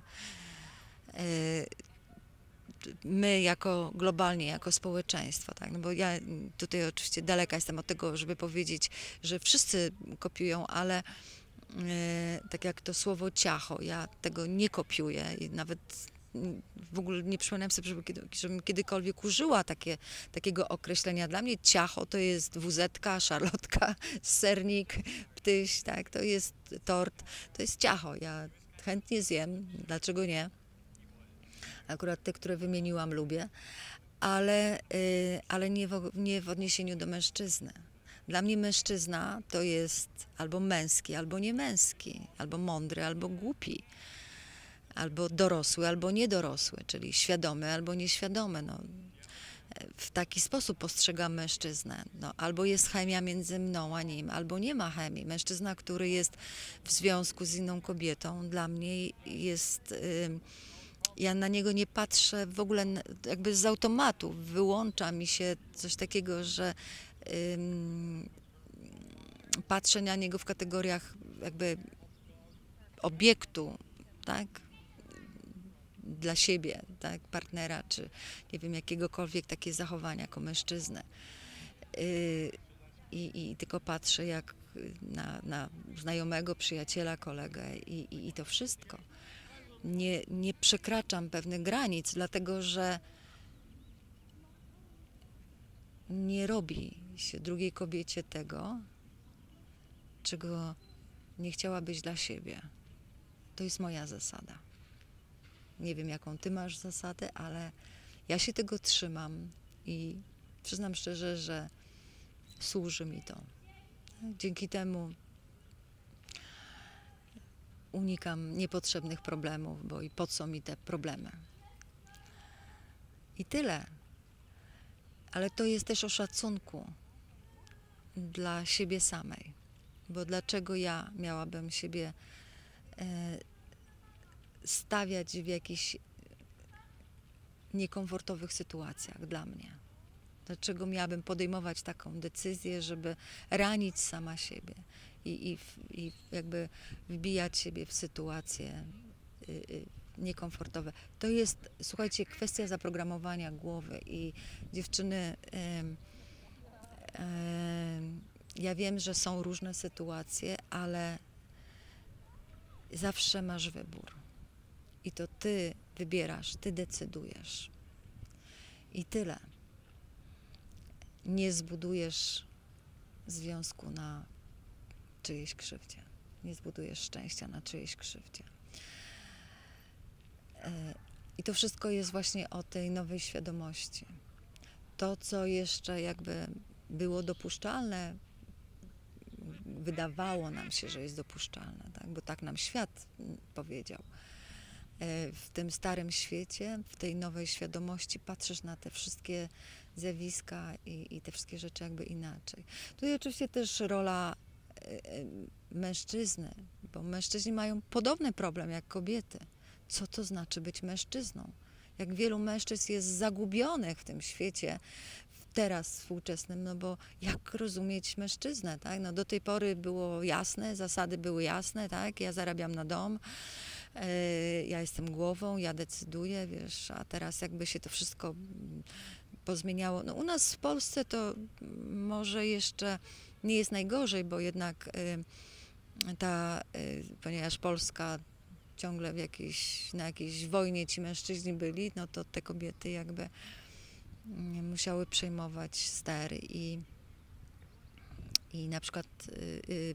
[SPEAKER 1] My jako globalnie, jako społeczeństwo, tak? No bo ja tutaj oczywiście daleka jestem od tego, żeby powiedzieć, że wszyscy kopiują, ale tak jak to słowo ciacho, ja tego nie kopiuję i nawet w ogóle nie przypominam sobie, żeby kiedy, żebym kiedykolwiek użyła takie, takiego określenia. Dla mnie ciacho to jest wuzetka, szarlotka, sernik, ptyś, tak, to jest tort, to jest ciacho. Ja chętnie zjem, dlaczego nie? Akurat te, które wymieniłam, lubię, ale, yy, ale nie, w, nie w odniesieniu do mężczyzny. Dla mnie mężczyzna to jest albo męski, albo nie męski, albo mądry, albo głupi. Albo dorosły, albo niedorosły, czyli świadomy, albo nieświadomy. No, w taki sposób postrzegam mężczyznę. No, albo jest chemia między mną a nim, albo nie ma chemii. Mężczyzna, który jest w związku z inną kobietą, dla mnie jest... Y, ja na niego nie patrzę w ogóle jakby z automatu. Wyłącza mi się coś takiego, że y, patrzę na niego w kategoriach jakby obiektu, tak? Dla siebie, tak, partnera, czy nie wiem, jakiegokolwiek takie zachowania jako mężczyznę. Yy, i, I tylko patrzę jak na, na znajomego, przyjaciela, kolegę i, i, i to wszystko. Nie, nie przekraczam pewnych granic, dlatego że nie robi się drugiej kobiecie tego, czego nie chciałabyś dla siebie. To jest moja zasada. Nie wiem, jaką ty masz zasadę, ale ja się tego trzymam i przyznam szczerze, że służy mi to. Dzięki temu unikam niepotrzebnych problemów, bo i po co mi te problemy. I tyle. Ale to jest też o szacunku dla siebie samej. Bo dlaczego ja miałabym siebie e, stawiać w jakichś niekomfortowych sytuacjach dla mnie? Dlaczego miałabym podejmować taką decyzję, żeby ranić sama siebie i, i, i jakby wbijać siebie w sytuacje y, y, niekomfortowe? To jest, słuchajcie, kwestia zaprogramowania głowy i dziewczyny, y, y, ja wiem, że są różne sytuacje, ale zawsze masz wybór. I to ty wybierasz, ty decydujesz. I tyle. Nie zbudujesz związku na czyjejś krzywdzie. Nie zbudujesz szczęścia na czyjejś krzywdzie. I to wszystko jest właśnie o tej nowej świadomości. To, co jeszcze jakby było dopuszczalne, wydawało nam się, że jest dopuszczalne, tak? Bo tak nam świat powiedział. W tym starym świecie, w tej nowej świadomości patrzysz na te wszystkie zjawiska i, i te wszystkie rzeczy jakby inaczej. Tu oczywiście też rola y, y, mężczyzny, bo mężczyźni mają podobny problem jak kobiety. Co to znaczy być mężczyzną? Jak wielu mężczyzn jest zagubionych w tym świecie teraz współczesnym, no bo jak rozumieć mężczyznę, tak? No do tej pory było jasne, zasady były jasne, tak? Ja zarabiam na dom, yy, ja jestem głową, ja decyduję, wiesz, a teraz jakby się to wszystko pozmieniało. No u nas w Polsce to może jeszcze nie jest najgorzej, bo jednak yy, ta, yy, ponieważ Polska ciągle w jakiejś, na jakiejś wojnie ci mężczyźni byli, no to te kobiety jakby musiały przejmować stery i, i na przykład y, y,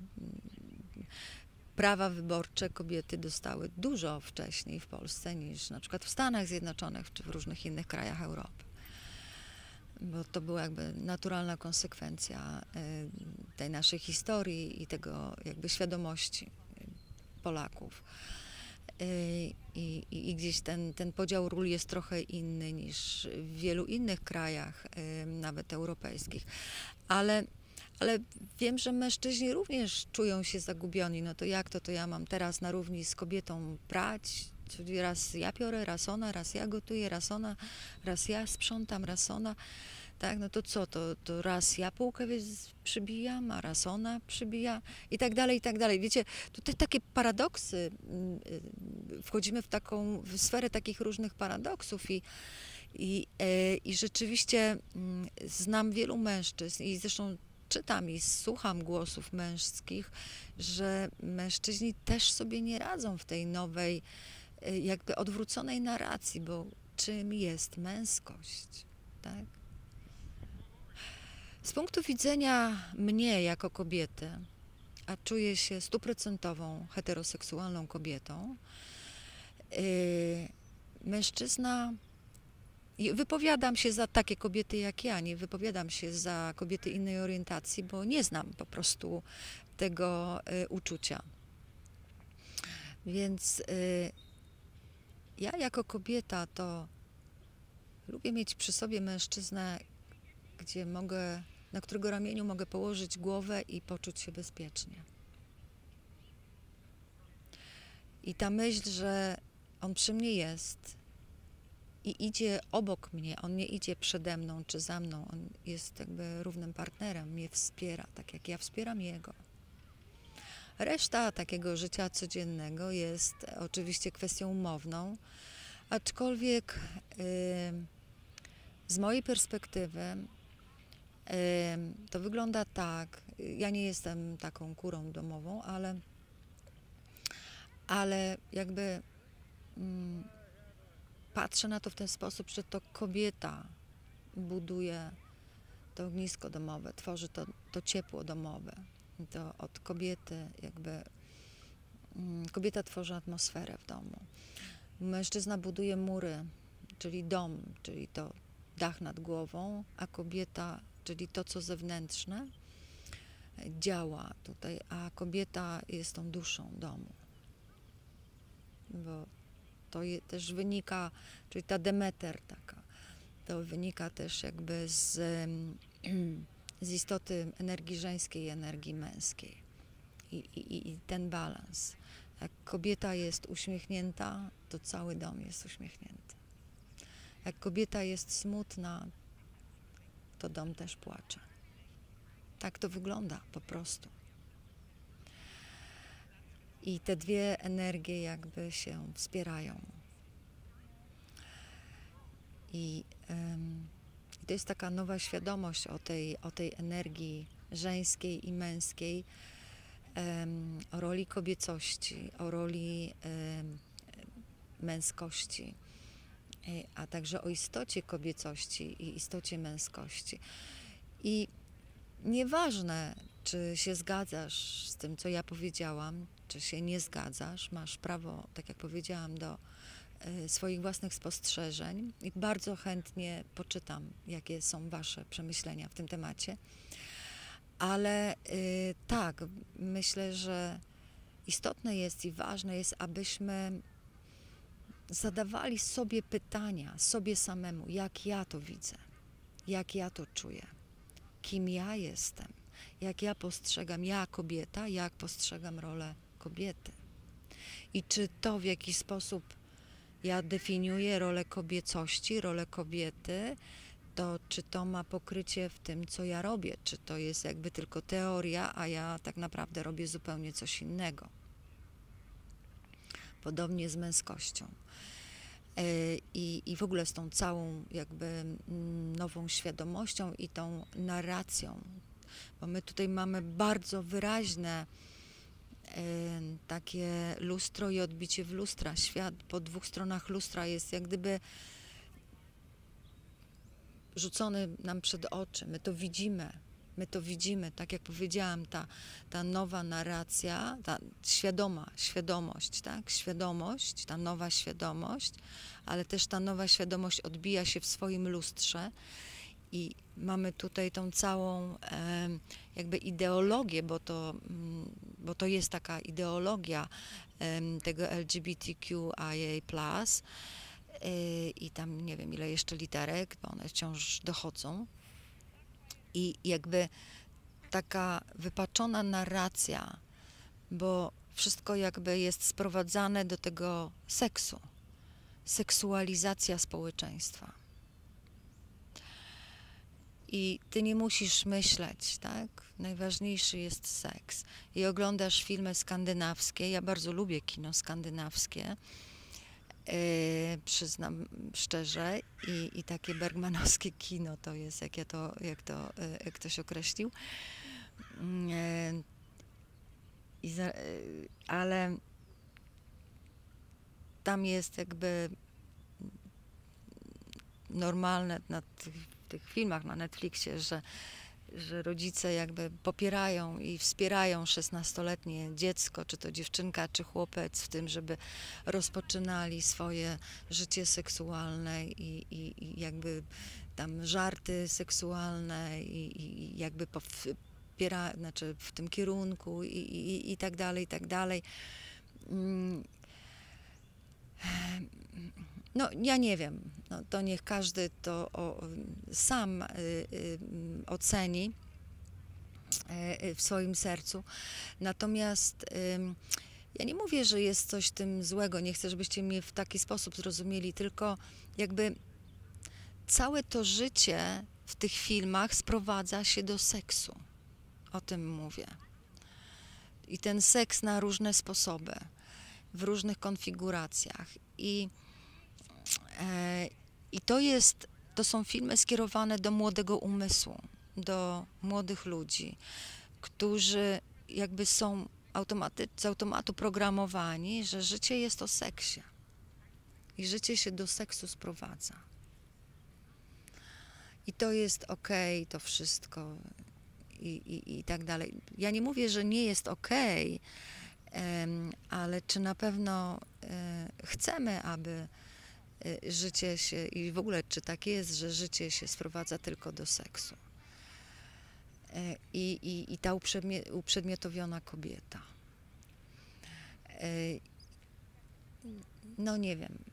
[SPEAKER 1] prawa wyborcze kobiety dostały dużo wcześniej w Polsce niż na przykład w Stanach Zjednoczonych czy w różnych innych krajach Europy. Bo to była jakby naturalna konsekwencja y, tej naszej historii i tego jakby świadomości Polaków. I, i, i gdzieś ten, ten podział ról jest trochę inny niż w wielu innych krajach, nawet europejskich. Ale, ale wiem, że mężczyźni również czują się zagubioni. No to jak to, to ja mam teraz na równi z kobietą prać, czyli raz ja piorę, raz ona, raz ja gotuję, raz ona, raz ja sprzątam, raz ona. Tak, no to co, to, to raz ja półkę przybijam, a raz ona przybija i tak dalej, i tak dalej. Wiecie, tutaj takie paradoksy, wchodzimy w taką w sferę takich różnych paradoksów i, i, i rzeczywiście znam wielu mężczyzn i zresztą czytam i słucham głosów męskich, że mężczyźni też sobie nie radzą w tej nowej, jakby odwróconej narracji, bo czym jest męskość, tak? Z punktu widzenia mnie jako kobiety, a czuję się stuprocentową heteroseksualną kobietą, yy, mężczyzna, i wypowiadam się za takie kobiety jak ja, nie wypowiadam się za kobiety innej orientacji, bo nie znam po prostu tego y, uczucia. Więc y, ja jako kobieta to lubię mieć przy sobie mężczyznę, gdzie mogę, na którego ramieniu mogę położyć głowę i poczuć się bezpiecznie. I ta myśl, że on przy mnie jest i idzie obok mnie, on nie idzie przede mną czy za mną, on jest jakby równym partnerem, mnie wspiera, tak jak ja wspieram jego. Reszta takiego życia codziennego jest oczywiście kwestią umowną, aczkolwiek yy, z mojej perspektywy to wygląda tak, ja nie jestem taką kurą domową, ale, ale jakby mm, patrzę na to w ten sposób, że to kobieta buduje to ognisko domowe, tworzy to, to ciepło domowe. I to od kobiety jakby, mm, kobieta tworzy atmosferę w domu. Mężczyzna buduje mury, czyli dom, czyli to dach nad głową, a kobieta, czyli to, co zewnętrzne, działa tutaj, a kobieta jest tą duszą domu. Bo to je, też wynika, czyli ta Demeter taka, to wynika też jakby z, z istoty energii żeńskiej i energii męskiej. I, i, i ten balans. Jak kobieta jest uśmiechnięta, to cały dom jest uśmiechnięty. Jak kobieta jest smutna, to dom też płacze. Tak to wygląda po prostu. I te dwie energie jakby się wspierają. I, ym, i to jest taka nowa świadomość o tej, o tej energii żeńskiej i męskiej, ym, o roli kobiecości, o roli ym, męskości, y, a także o istocie kobiecości i istocie męskości. I nieważne, czy się zgadzasz z tym, co ja powiedziałam, czy się nie zgadzasz, masz prawo, tak jak powiedziałam, do y, swoich własnych spostrzeżeń i bardzo chętnie poczytam, jakie są wasze przemyślenia w tym temacie. Ale y, tak, myślę, że istotne jest i ważne jest, abyśmy zadawali sobie pytania, sobie samemu, jak ja to widzę. jak ja to czuję, kim ja jestem, jak ja postrzegam, ja kobieta, jak postrzegam rolę kobiety. I czy to, w jaki sposób ja definiuję rolę kobiecości, rolę kobiety, to czy to ma pokrycie w tym, co ja robię, czy to jest jakby tylko teoria, a ja tak naprawdę robię zupełnie coś innego. Podobnie z męskością. I, i w ogóle z tą całą jakby nową świadomością i tą narracją. Bo my tutaj mamy bardzo wyraźne takie lustro i odbicie w lustra. Świat po dwóch stronach lustra jest jak gdyby rzucony nam przed oczy. My to widzimy. My to widzimy, tak jak powiedziałam, ta, ta nowa narracja, ta świadoma, świadomość, tak? Świadomość, ta nowa świadomość, ale też ta nowa świadomość odbija się w swoim lustrze i mamy tutaj tą całą e, jakby ideologię, bo to, bo to jest taka ideologia e, tego L G B T Q I A plus, e, i tam nie wiem ile jeszcze literek, bo one wciąż dochodzą. I jakby taka wypaczona narracja, bo wszystko jakby jest sprowadzane do tego seksu. Seksualizacja społeczeństwa. I ty nie musisz myśleć, tak? Najważniejszy jest seks. I oglądasz filmy skandynawskie. Ja bardzo lubię kino skandynawskie. Yy, przyznam szczerze i, i takie bergmanowskie kino to jest, jak ja to, jak to yy, ktoś określił. Yy, i za, yy, ale tam jest jakby normalne na tych, tych filmach na Netflixie, że że rodzice jakby popierają i wspierają szesnastoletnie dziecko, czy to dziewczynka, czy chłopiec w tym, żeby rozpoczynali swoje życie seksualne i, i, i jakby tam żarty seksualne i, i jakby popiera, znaczy w tym kierunku i, i, i tak dalej, i tak dalej. No, ja nie wiem, no, to niech każdy to o, sam y, y, oceni y, w swoim sercu. Natomiast y, ja nie mówię, że jest coś w tym złego, nie chcę, żebyście mnie w taki sposób zrozumieli, tylko jakby całe to życie w tych filmach sprowadza się do seksu. O tym mówię. I ten seks na różne sposoby, w różnych konfiguracjach. I I to jest, to są filmy skierowane do młodego umysłu, do młodych ludzi, którzy jakby są automaty, z automatu programowani, że życie jest o seksie i życie się do seksu sprowadza. I to jest okej, to wszystko i, i, i tak dalej. Ja nie mówię, że nie jest okej, ale czy na pewno chcemy, aby życie się, i w ogóle czy tak jest, że życie się sprowadza tylko do seksu. I, i, i ta uprzedmie, uprzedmiotowiona kobieta. No nie wiem.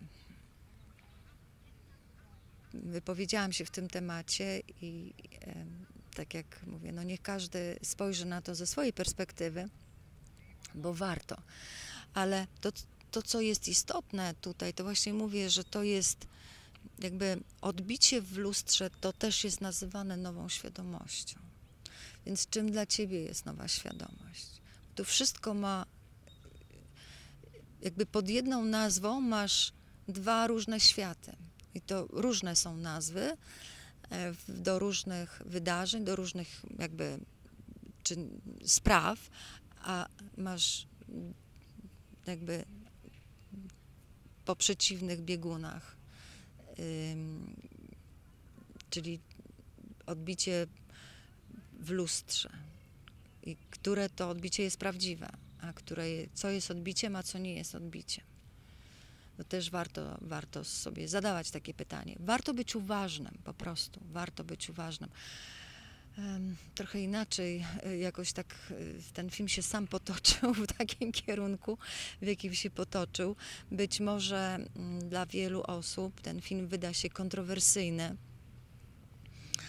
[SPEAKER 1] Wypowiedziałam się w tym temacie i tak jak mówię, no niech każdy spojrzy na to ze swojej perspektywy, bo warto. Ale to To, co jest istotne tutaj, to właśnie mówię, że to jest jakby odbicie w lustrze, to też jest nazywane nową świadomością. Więc czym dla ciebie jest nowa świadomość? To wszystko ma, jakby pod jedną nazwą masz dwa różne światy. I to różne są nazwy do różnych wydarzeń, do różnych jakby czy spraw, a masz jakby po przeciwnych biegunach, ym, czyli odbicie w lustrze, i które to odbicie jest prawdziwe, a które, co jest odbiciem, a co nie jest odbiciem. To też warto, warto sobie zadawać takie pytanie. Warto być uważnym, po prostu, warto być uważnym. Trochę inaczej jakoś tak ten film się sam potoczył w takim kierunku, w jakim się potoczył. Być może dla wielu osób ten film wyda się kontrowersyjny,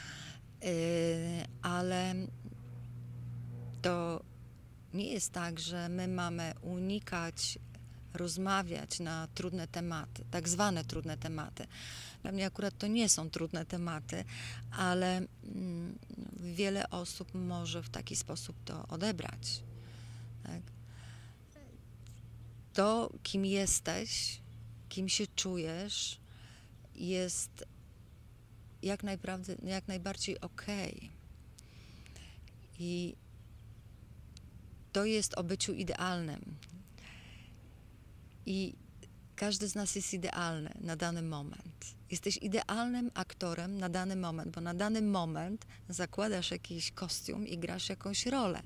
[SPEAKER 1] Yy, ale to nie jest tak, że my mamy unikać rozmawiać na trudne tematy, tak zwane trudne tematy. Dla mnie akurat to nie są trudne tematy, ale mm, wiele osób może w taki sposób to odebrać. Tak? To, kim jesteś, kim się czujesz, jest jak, najprawdy, jak najbardziej okej. I to jest o byciu idealnym. I każdy z nas jest idealny na dany moment. Jesteś idealnym aktorem na dany moment, bo na dany moment zakładasz jakiś kostium i grasz jakąś rolę.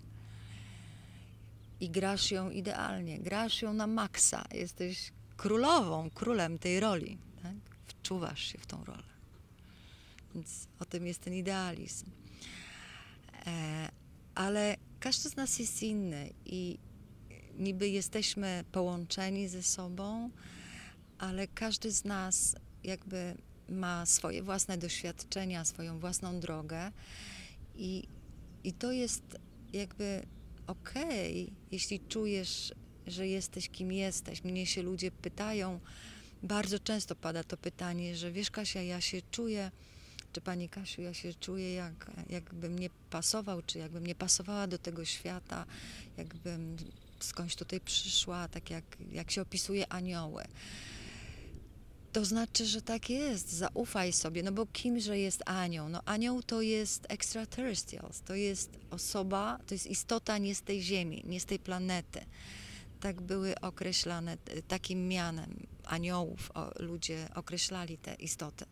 [SPEAKER 1] I grasz ją idealnie, grasz ją na maksa. Jesteś królową, królem tej roli. Tak? Wczuwasz się w tą rolę. Więc o tym jest ten idealizm. E, ale każdy z nas jest inny i niby jesteśmy połączeni ze sobą, ale każdy z nas jakby ma swoje własne doświadczenia, swoją własną drogę i, i to jest jakby okej, jeśli czujesz, że jesteś kim jesteś. Mnie się ludzie pytają, bardzo często pada to pytanie, że wiesz Kasia, ja się czuję, czy pani Kasiu, ja się czuję jak, jakbym nie pasował, czy jakbym nie pasowała do tego świata, jakbym skądś tutaj przyszła, tak jak, jak się opisuje anioły. To znaczy, że tak jest, zaufaj sobie, no bo kimże jest anioł? No anioł to jest extraterrestrials, to jest osoba, to jest istota nie z tej ziemi, nie z tej planety. Tak były określane, takim mianem aniołów o, ludzie określali te istoty.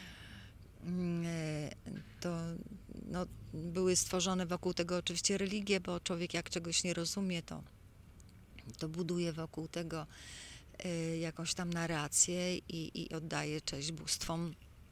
[SPEAKER 1] To no, były stworzone wokół tego oczywiście religie, bo człowiek jak czegoś nie rozumie, to, to buduje wokół tego y, jakąś tam narrację i, i oddaje cześć bóstwom,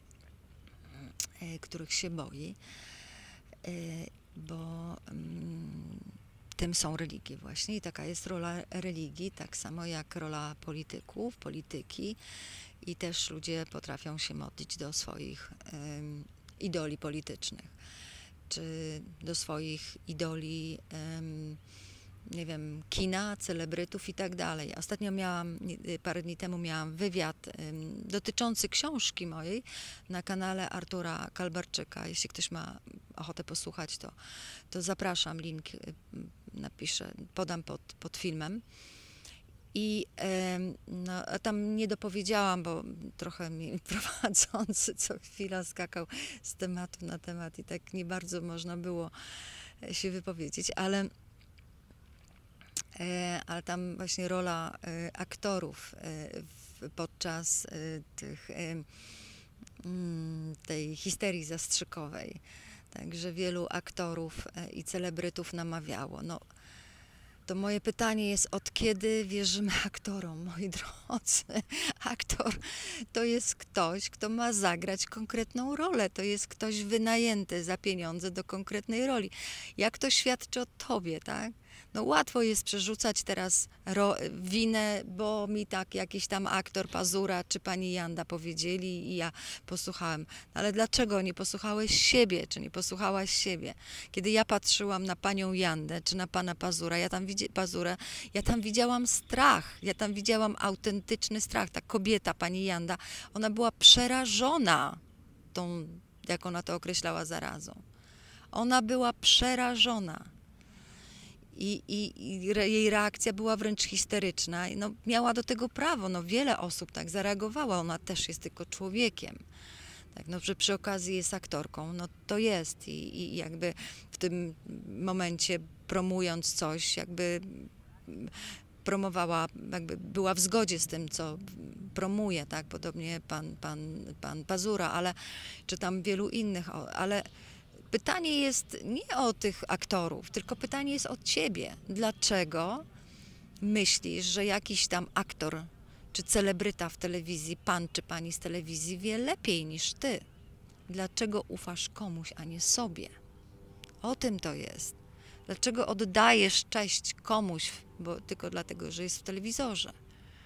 [SPEAKER 1] y, których się boi, y, bo y, tym są religie właśnie i taka jest rola religii, tak samo jak rola polityków, polityki i też ludzie potrafią się modlić do swoich um, idoli politycznych, czy do swoich idoli, um, nie wiem, kina, celebrytów i tak dalej. Ostatnio miałam, parę dni temu miałam wywiad um, dotyczący książki mojej na kanale Artura Kalbarczyka. Jeśli ktoś ma ochotę posłuchać, to, to zapraszam, link napiszę, podam pod, pod filmem. I no, tam nie dopowiedziałam, bo trochę mi prowadzący co chwila skakał z tematu na temat i tak nie bardzo można było się wypowiedzieć, ale, ale tam właśnie rola aktorów podczas tych, tej histerii zastrzykowej. Także wielu aktorów i celebrytów namawiało. No, to moje pytanie jest, od kiedy wierzymy aktorom, moi drodzy? Aktor to jest ktoś, kto ma zagrać konkretną rolę. To jest ktoś wynajęty za pieniądze do konkretnej roli. Jak to świadczy o tobie, tak? No łatwo jest przerzucać teraz ro- winę, bo mi tak jakiś tam aktor Pazura czy pani Janda powiedzieli i ja posłuchałem. Ale dlaczego nie posłuchałeś siebie, czy nie posłuchałaś siebie? Kiedy ja patrzyłam na panią Jandę, czy na pana Pazura, ja tam, widzi- Pazurę, ja tam widziałam strach, ja tam widziałam autentyczny strach. Ta kobieta, pani Janda, ona była przerażona tą, jak ona to określała, zarazą. Ona była przerażona. I, i, i re, jej reakcja była wręcz histeryczna. No, miała do tego prawo. No, wiele osób tak zareagowała. Ona też jest tylko człowiekiem. Tak, no, że przy okazji jest aktorką. No to jest. I, i jakby w tym momencie promując coś, jakby promowała, jakby była w zgodzie z tym, co promuje, tak? Podobnie pan, pan, pan Pazura, ale czy tam wielu innych, ale pytanie jest nie o tych aktorów, tylko pytanie jest o ciebie. Dlaczego myślisz, że jakiś tam aktor czy celebryta w telewizji, pan czy pani z telewizji wie lepiej niż ty? Dlaczego ufasz komuś, a nie sobie? O tym to jest. Dlaczego oddajesz cześć komuś, bo tylko dlatego, że jest w telewizorze?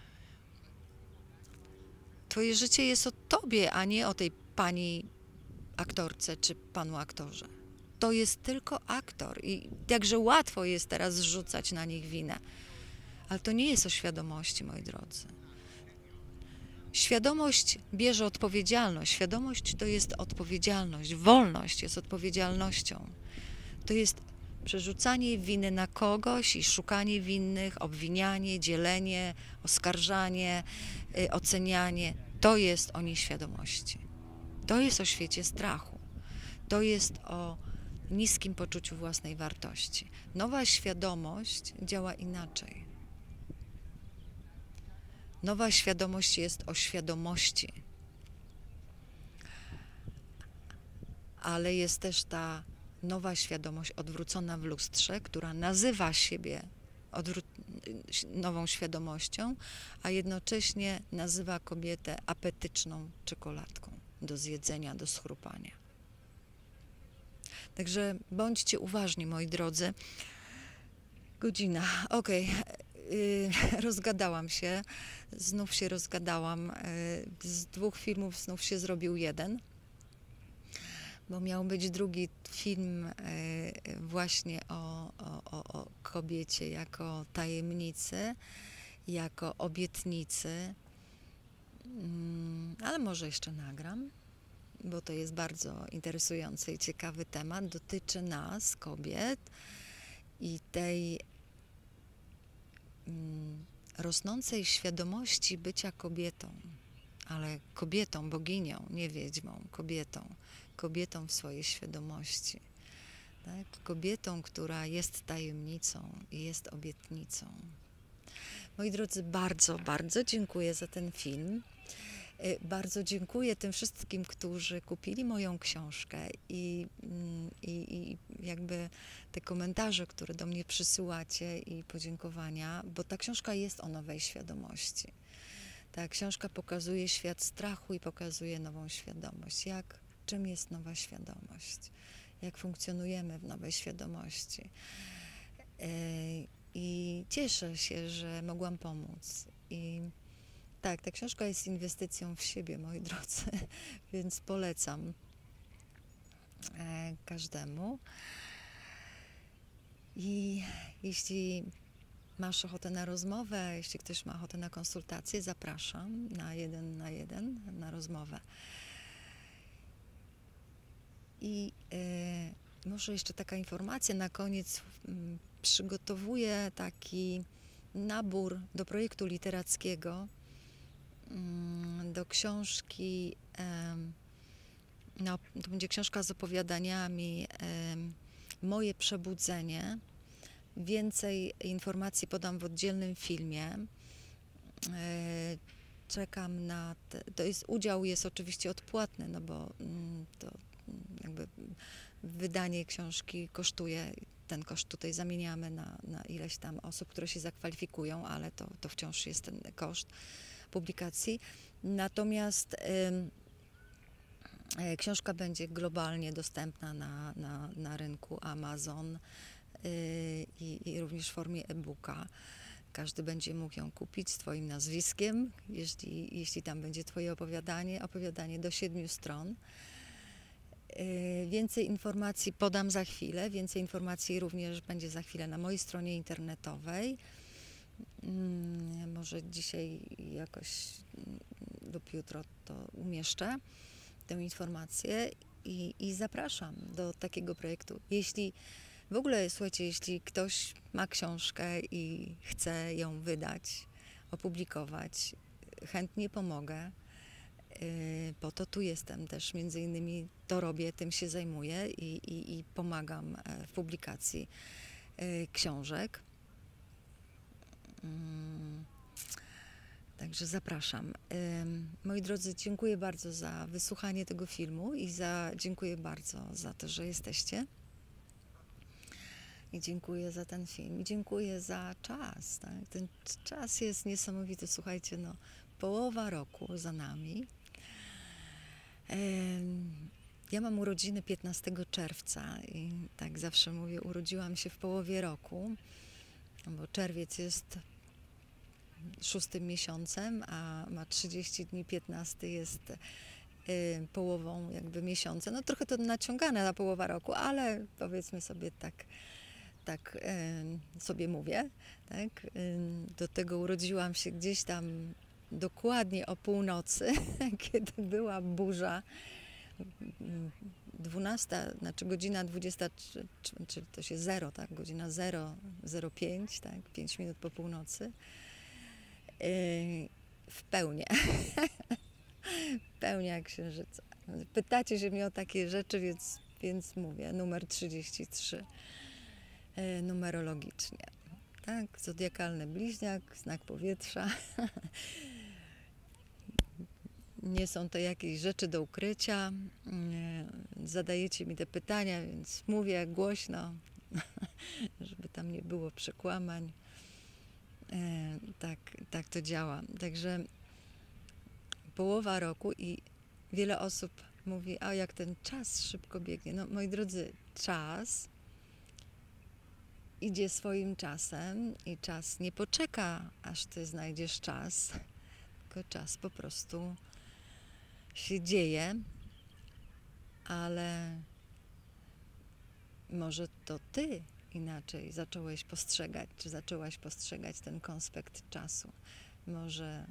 [SPEAKER 1] Twoje życie jest o tobie, a nie o tej pani aktorce czy panu aktorze. To jest tylko aktor i jakże łatwo jest teraz zrzucać na nich winę. Ale to nie jest o świadomości, moi drodzy. Świadomość bierze odpowiedzialność. Świadomość to jest odpowiedzialność. Wolność jest odpowiedzialnością. To jest przerzucanie winy na kogoś i szukanie winnych, obwinianie, dzielenie, oskarżanie, y, ocenianie. To jest o nieświadomości. To jest o świecie strachu. To jest o niskim poczuciu własnej wartości. Nowa świadomość działa inaczej. Nowa świadomość jest o świadomości. Ale jest też ta nowa świadomość odwrócona w lustrze, która nazywa siebie nową świadomością, a jednocześnie nazywa kobietę apetyczną czekoladką do zjedzenia, do schrupania. Także bądźcie uważni, moi drodzy. Godzina, okej. Okay. Rozgadałam się, znów się rozgadałam. Z dwóch filmów znów się zrobił jeden, bo miał być drugi film właśnie o, o, o kobiecie jako tajemnicy, jako obietnicy, ale może jeszcze nagram, bo to jest bardzo interesujący i ciekawy temat. Dotyczy nas, kobiet, i tej mm, rosnącej świadomości bycia kobietą, ale kobietą, boginią, nie wiedźmą, kobietą, kobietą w swojej świadomości, tak? Kobietą, która jest tajemnicą i jest obietnicą. Moi drodzy, bardzo, bardzo dziękuję za ten film. Bardzo dziękuję tym wszystkim, którzy kupili moją książkę i, i, i jakby te komentarze, które do mnie przysyłacie i podziękowania, bo ta książka jest o nowej świadomości. Ta książka pokazuje świat strachu i pokazuje nową świadomość. Jak, czym jest nowa świadomość? Jak funkcjonujemy w nowej świadomości? I cieszę się, że mogłam pomóc. I tak, ta książka jest inwestycją w siebie, moi drodzy, więc polecam e, każdemu. I jeśli masz ochotę na rozmowę, jeśli ktoś ma ochotę na konsultację, zapraszam na jeden na jeden, na rozmowę. I e, może jeszcze taka informacja na koniec. M, przygotowuję taki nabór do projektu literackiego, do książki, no, to będzie książka z opowiadaniami Moje przebudzenie. Więcej informacji podam w oddzielnym filmie. Czekam na, te, to jest, udział jest oczywiście odpłatny, no bo to jakby wydanie książki kosztuje, ten koszt tutaj zamieniamy na, na ileś tam osób, które się zakwalifikują, ale to, to wciąż jest ten koszt publikacji. Natomiast y, książka będzie globalnie dostępna na, na, na rynku Amazon y, i również w formie e-booka. Każdy będzie mógł ją kupić z Twoim nazwiskiem, jeśli, jeśli tam będzie Twoje opowiadanie, opowiadanie do siedmiu stron. Y, więcej informacji podam za chwilę, więcej informacji również będzie za chwilę na mojej stronie internetowej. Może dzisiaj jakoś lub jutro to umieszczę, tę informację i, i zapraszam do takiego projektu. Jeśli w ogóle, słuchajcie, jeśli ktoś ma książkę i chce ją wydać, opublikować, chętnie pomogę. Po to tu jestem też, między innymi to robię, tym się zajmuję i, i, i pomagam w publikacji książek. Także zapraszam. Moi drodzy, dziękuję bardzo za wysłuchanie tego filmu i za, dziękuję bardzo za to, że jesteście. I dziękuję za ten film. I dziękuję za czas. Tak? Ten czas jest niesamowity. Słuchajcie, no, połowa roku za nami. Ja mam urodziny piętnastego czerwca i tak zawsze mówię, urodziłam się w połowie roku, bo czerwiec jest szóstym miesiącem, a ma trzydzieści dni, piętnasty jest y, połową jakby miesiąca. No trochę to naciągane na połowa roku, ale powiedzmy sobie tak, tak y, sobie mówię. Tak? Y, do tego urodziłam się gdzieś tam dokładnie o północy, kiedy była burza. dwunasta, znaczy godzina dwudziesta trzy, czyli to się zero, tak? Godzina zero, zero pięć, tak? pięć minut po północy. Yy, w pełni. Pełnia księżyca. Pytacie się mnie o takie rzeczy, więc, więc mówię. Numer trzydzieści trzy. Yy, numerologicznie. Tak? Zodiakalny bliźniak, znak powietrza. Nie są to jakieś rzeczy do ukrycia. Zadajecie mi te pytania, więc mówię głośno, żeby tam nie było przekłamań. Tak, tak to działa. Także połowa roku i wiele osób mówi, a jak ten czas szybko biegnie. No moi drodzy, czas idzie swoim czasem i czas nie poczeka, aż ty znajdziesz czas, tylko czas po prostu się dzieje, ale może to ty inaczej zacząłeś postrzegać, czy zaczęłaś postrzegać ten konspekt czasu. Może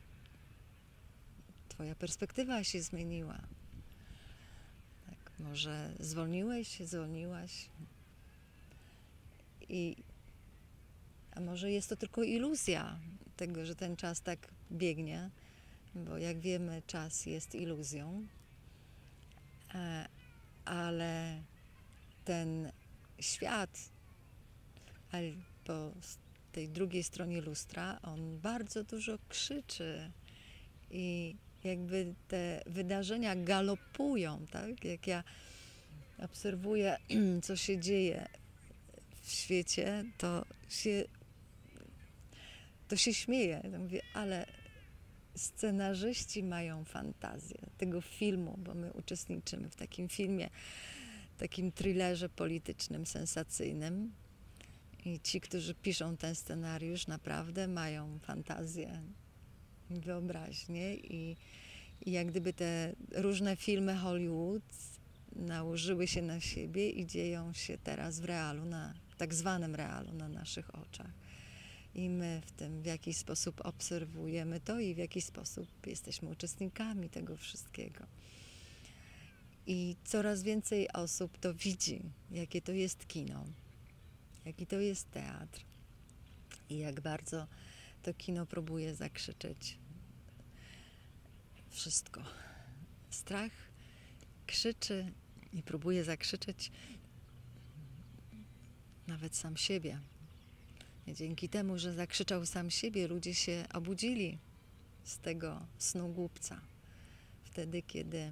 [SPEAKER 1] twoja perspektywa się zmieniła. Tak, może zwolniłeś się, zwolniłaś. I, a może jest to tylko iluzja tego, że ten czas tak biegnie, bo jak wiemy, czas jest iluzją, ale ten świat, ale po tej drugiej stronie lustra, on bardzo dużo krzyczy i jakby te wydarzenia galopują, tak? Jak ja obserwuję, co się dzieje w świecie, to się, to się śmieję. Ja mówię, ale scenarzyści mają fantazję tego filmu, bo my uczestniczymy w takim filmie, takim thrillerze politycznym, sensacyjnym. I ci, którzy piszą ten scenariusz, naprawdę mają fantazję, wyobraźnię i, i jak gdyby te różne filmy Hollywood nałożyły się na siebie i dzieją się teraz w realu, na tak zwanym realu, na naszych oczach. I my w tym, w jakiś sposób obserwujemy to i w jaki sposób jesteśmy uczestnikami tego wszystkiego. I coraz więcej osób to widzi, jakie to jest kino, jaki to jest teatr i jak bardzo to kino próbuje zakrzyczeć wszystko. Strach krzyczy i próbuje zakrzyczeć nawet sam siebie. I dzięki temu, że zakrzyczał sam siebie, ludzie się obudzili z tego snu głupca. Wtedy, kiedy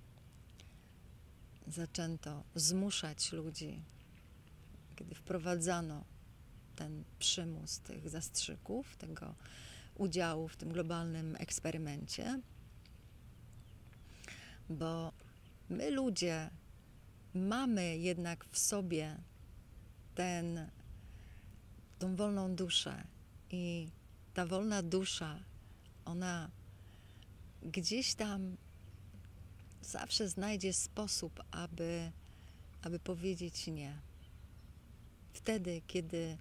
[SPEAKER 1] zaczęto zmuszać ludzi, kiedy wprowadzano ten przymus tych zastrzyków, tego udziału w tym globalnym eksperymencie, bo my ludzie mamy jednak w sobie ten, tą wolną duszę i ta wolna dusza, ona gdzieś tam zawsze znajdzie sposób, aby, aby powiedzieć nie. Wtedy, kiedy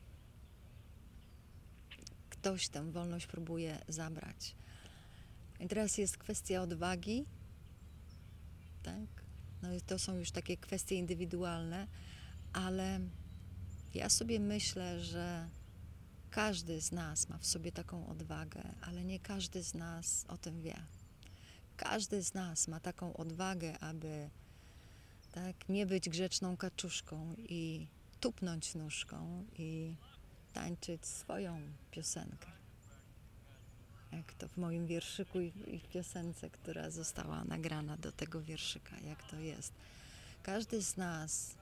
[SPEAKER 1] ktoś tę wolność próbuje zabrać. I teraz jest kwestia odwagi, tak? No i to są już takie kwestie indywidualne, ale ja sobie myślę, że każdy z nas ma w sobie taką odwagę, ale nie każdy z nas o tym wie. Każdy z nas ma taką odwagę, aby tak, nie być grzeczną kaczuszką i tupnąć nóżką i tańczyć swoją piosenkę. Jak to w moim wierszyku i, i w piosence, która została nagrana do tego wierszyka, jak to jest. Każdy z nas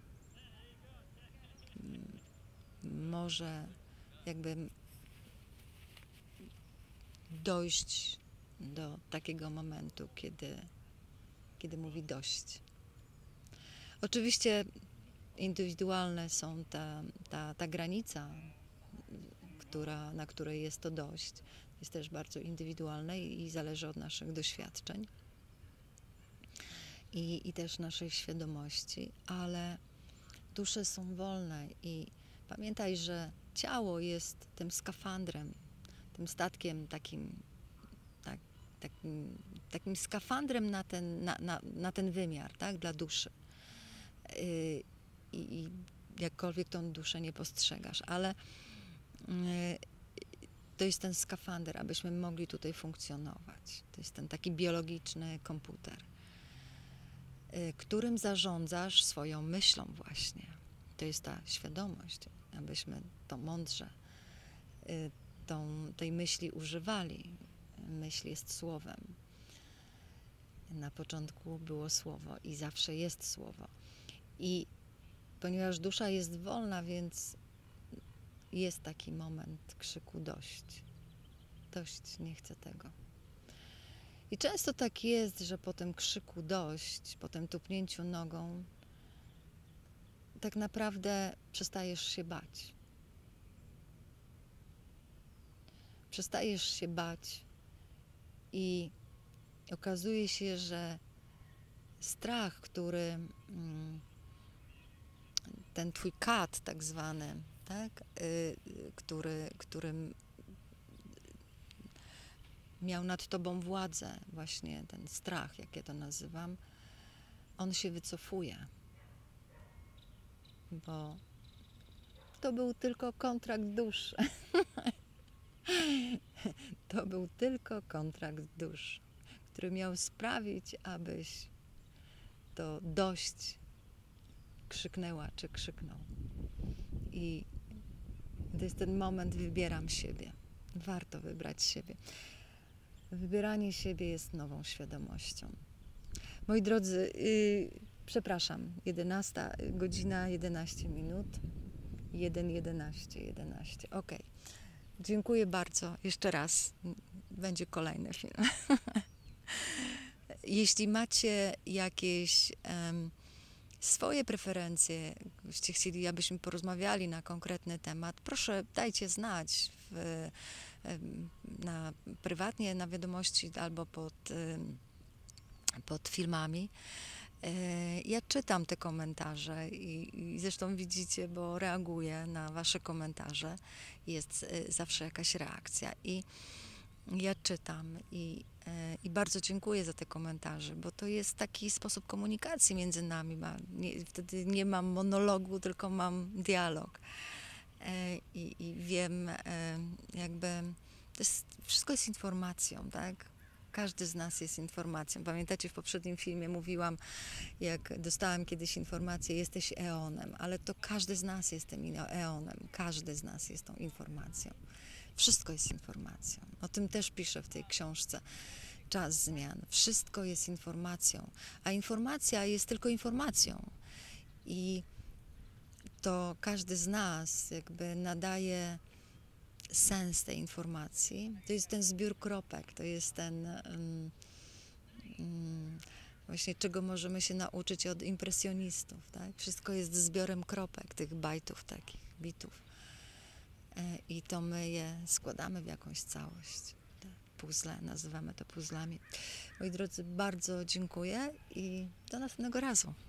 [SPEAKER 1] może jakby dojść do takiego momentu, kiedy, kiedy mówi dość. Oczywiście indywidualne są ta, ta, ta granica, która, na której jest to dość. Jest też bardzo indywidualne i, i zależy od naszych doświadczeń. i, i też naszej świadomości, ale dusze są wolne i pamiętaj, że ciało jest tym skafandrem, tym statkiem takim, tak, takim, takim skafandrem na ten, na, na, na ten wymiar, tak, dla duszy. Yy, I jakkolwiek tą duszę nie postrzegasz, ale yy, to jest ten skafander, abyśmy mogli tutaj funkcjonować. To jest ten taki biologiczny komputer, yy, którym zarządzasz swoją myślą właśnie. To jest ta świadomość, abyśmy to mądrze yy, tą, tej myśli używali. Myśl jest słowem. Na początku było słowo i zawsze jest słowo. I ponieważ dusza jest wolna, więc jest taki moment krzyku dość. Dość, nie chcę tego. I często tak jest, że po tym krzyku dość, po tym tupnięciu nogą, tak naprawdę przestajesz się bać. Przestajesz się bać i okazuje się, że strach, który ten twój kat tak zwany, tak, y, który, którym miał nad tobą władzę, właśnie ten strach, jak ja to nazywam, on się wycofuje, bo to był tylko kontrakt dusz. To był tylko kontrakt dusz, który miał sprawić, abyś to dość krzyknęła czy krzyknął. I to jest ten moment, wybieram siebie. Warto wybrać siebie. Wybieranie siebie jest nową świadomością. Moi drodzy, yy, przepraszam, jedenasta godzina, jedenaście minut. jeden, jedenaście, jedenaście. Ok. Dziękuję bardzo. Jeszcze raz. Będzie kolejny film. Jeśli macie jakieś um, swoje preferencje, byście chcieli, abyśmy porozmawiali na konkretny temat, proszę dajcie znać w, na, prywatnie na wiadomości albo pod, pod filmami. Ja czytam te komentarze i, i zresztą widzicie, bo reaguję na wasze komentarze. Jest zawsze jakaś reakcja i ja czytam i, i bardzo dziękuję za te komentarze, bo to jest taki sposób komunikacji między nami. Nie, wtedy nie mam monologu, tylko mam dialog. I, i wiem, jakby, to jest, wszystko jest informacją, tak? Każdy z nas jest informacją. Pamiętacie, w poprzednim filmie mówiłam, jak dostałam kiedyś informację, jesteś eonem, ale to każdy z nas jest tym eonem. Każdy z nas jest tą informacją. Wszystko jest informacją. O tym też piszę w tej książce Czas zmian. Wszystko jest informacją, a informacja jest tylko informacją. I to każdy z nas jakby nadaje sens tej informacji. To jest ten zbiór kropek, to jest ten um, um, właśnie czego możemy się nauczyć od impresjonistów. Tak? Wszystko jest zbiorem kropek, tych bajtów takich, bitów. I to my je składamy w jakąś całość. Te puzzle, nazywamy to puzzlami. Moi drodzy, bardzo dziękuję i do następnego razu.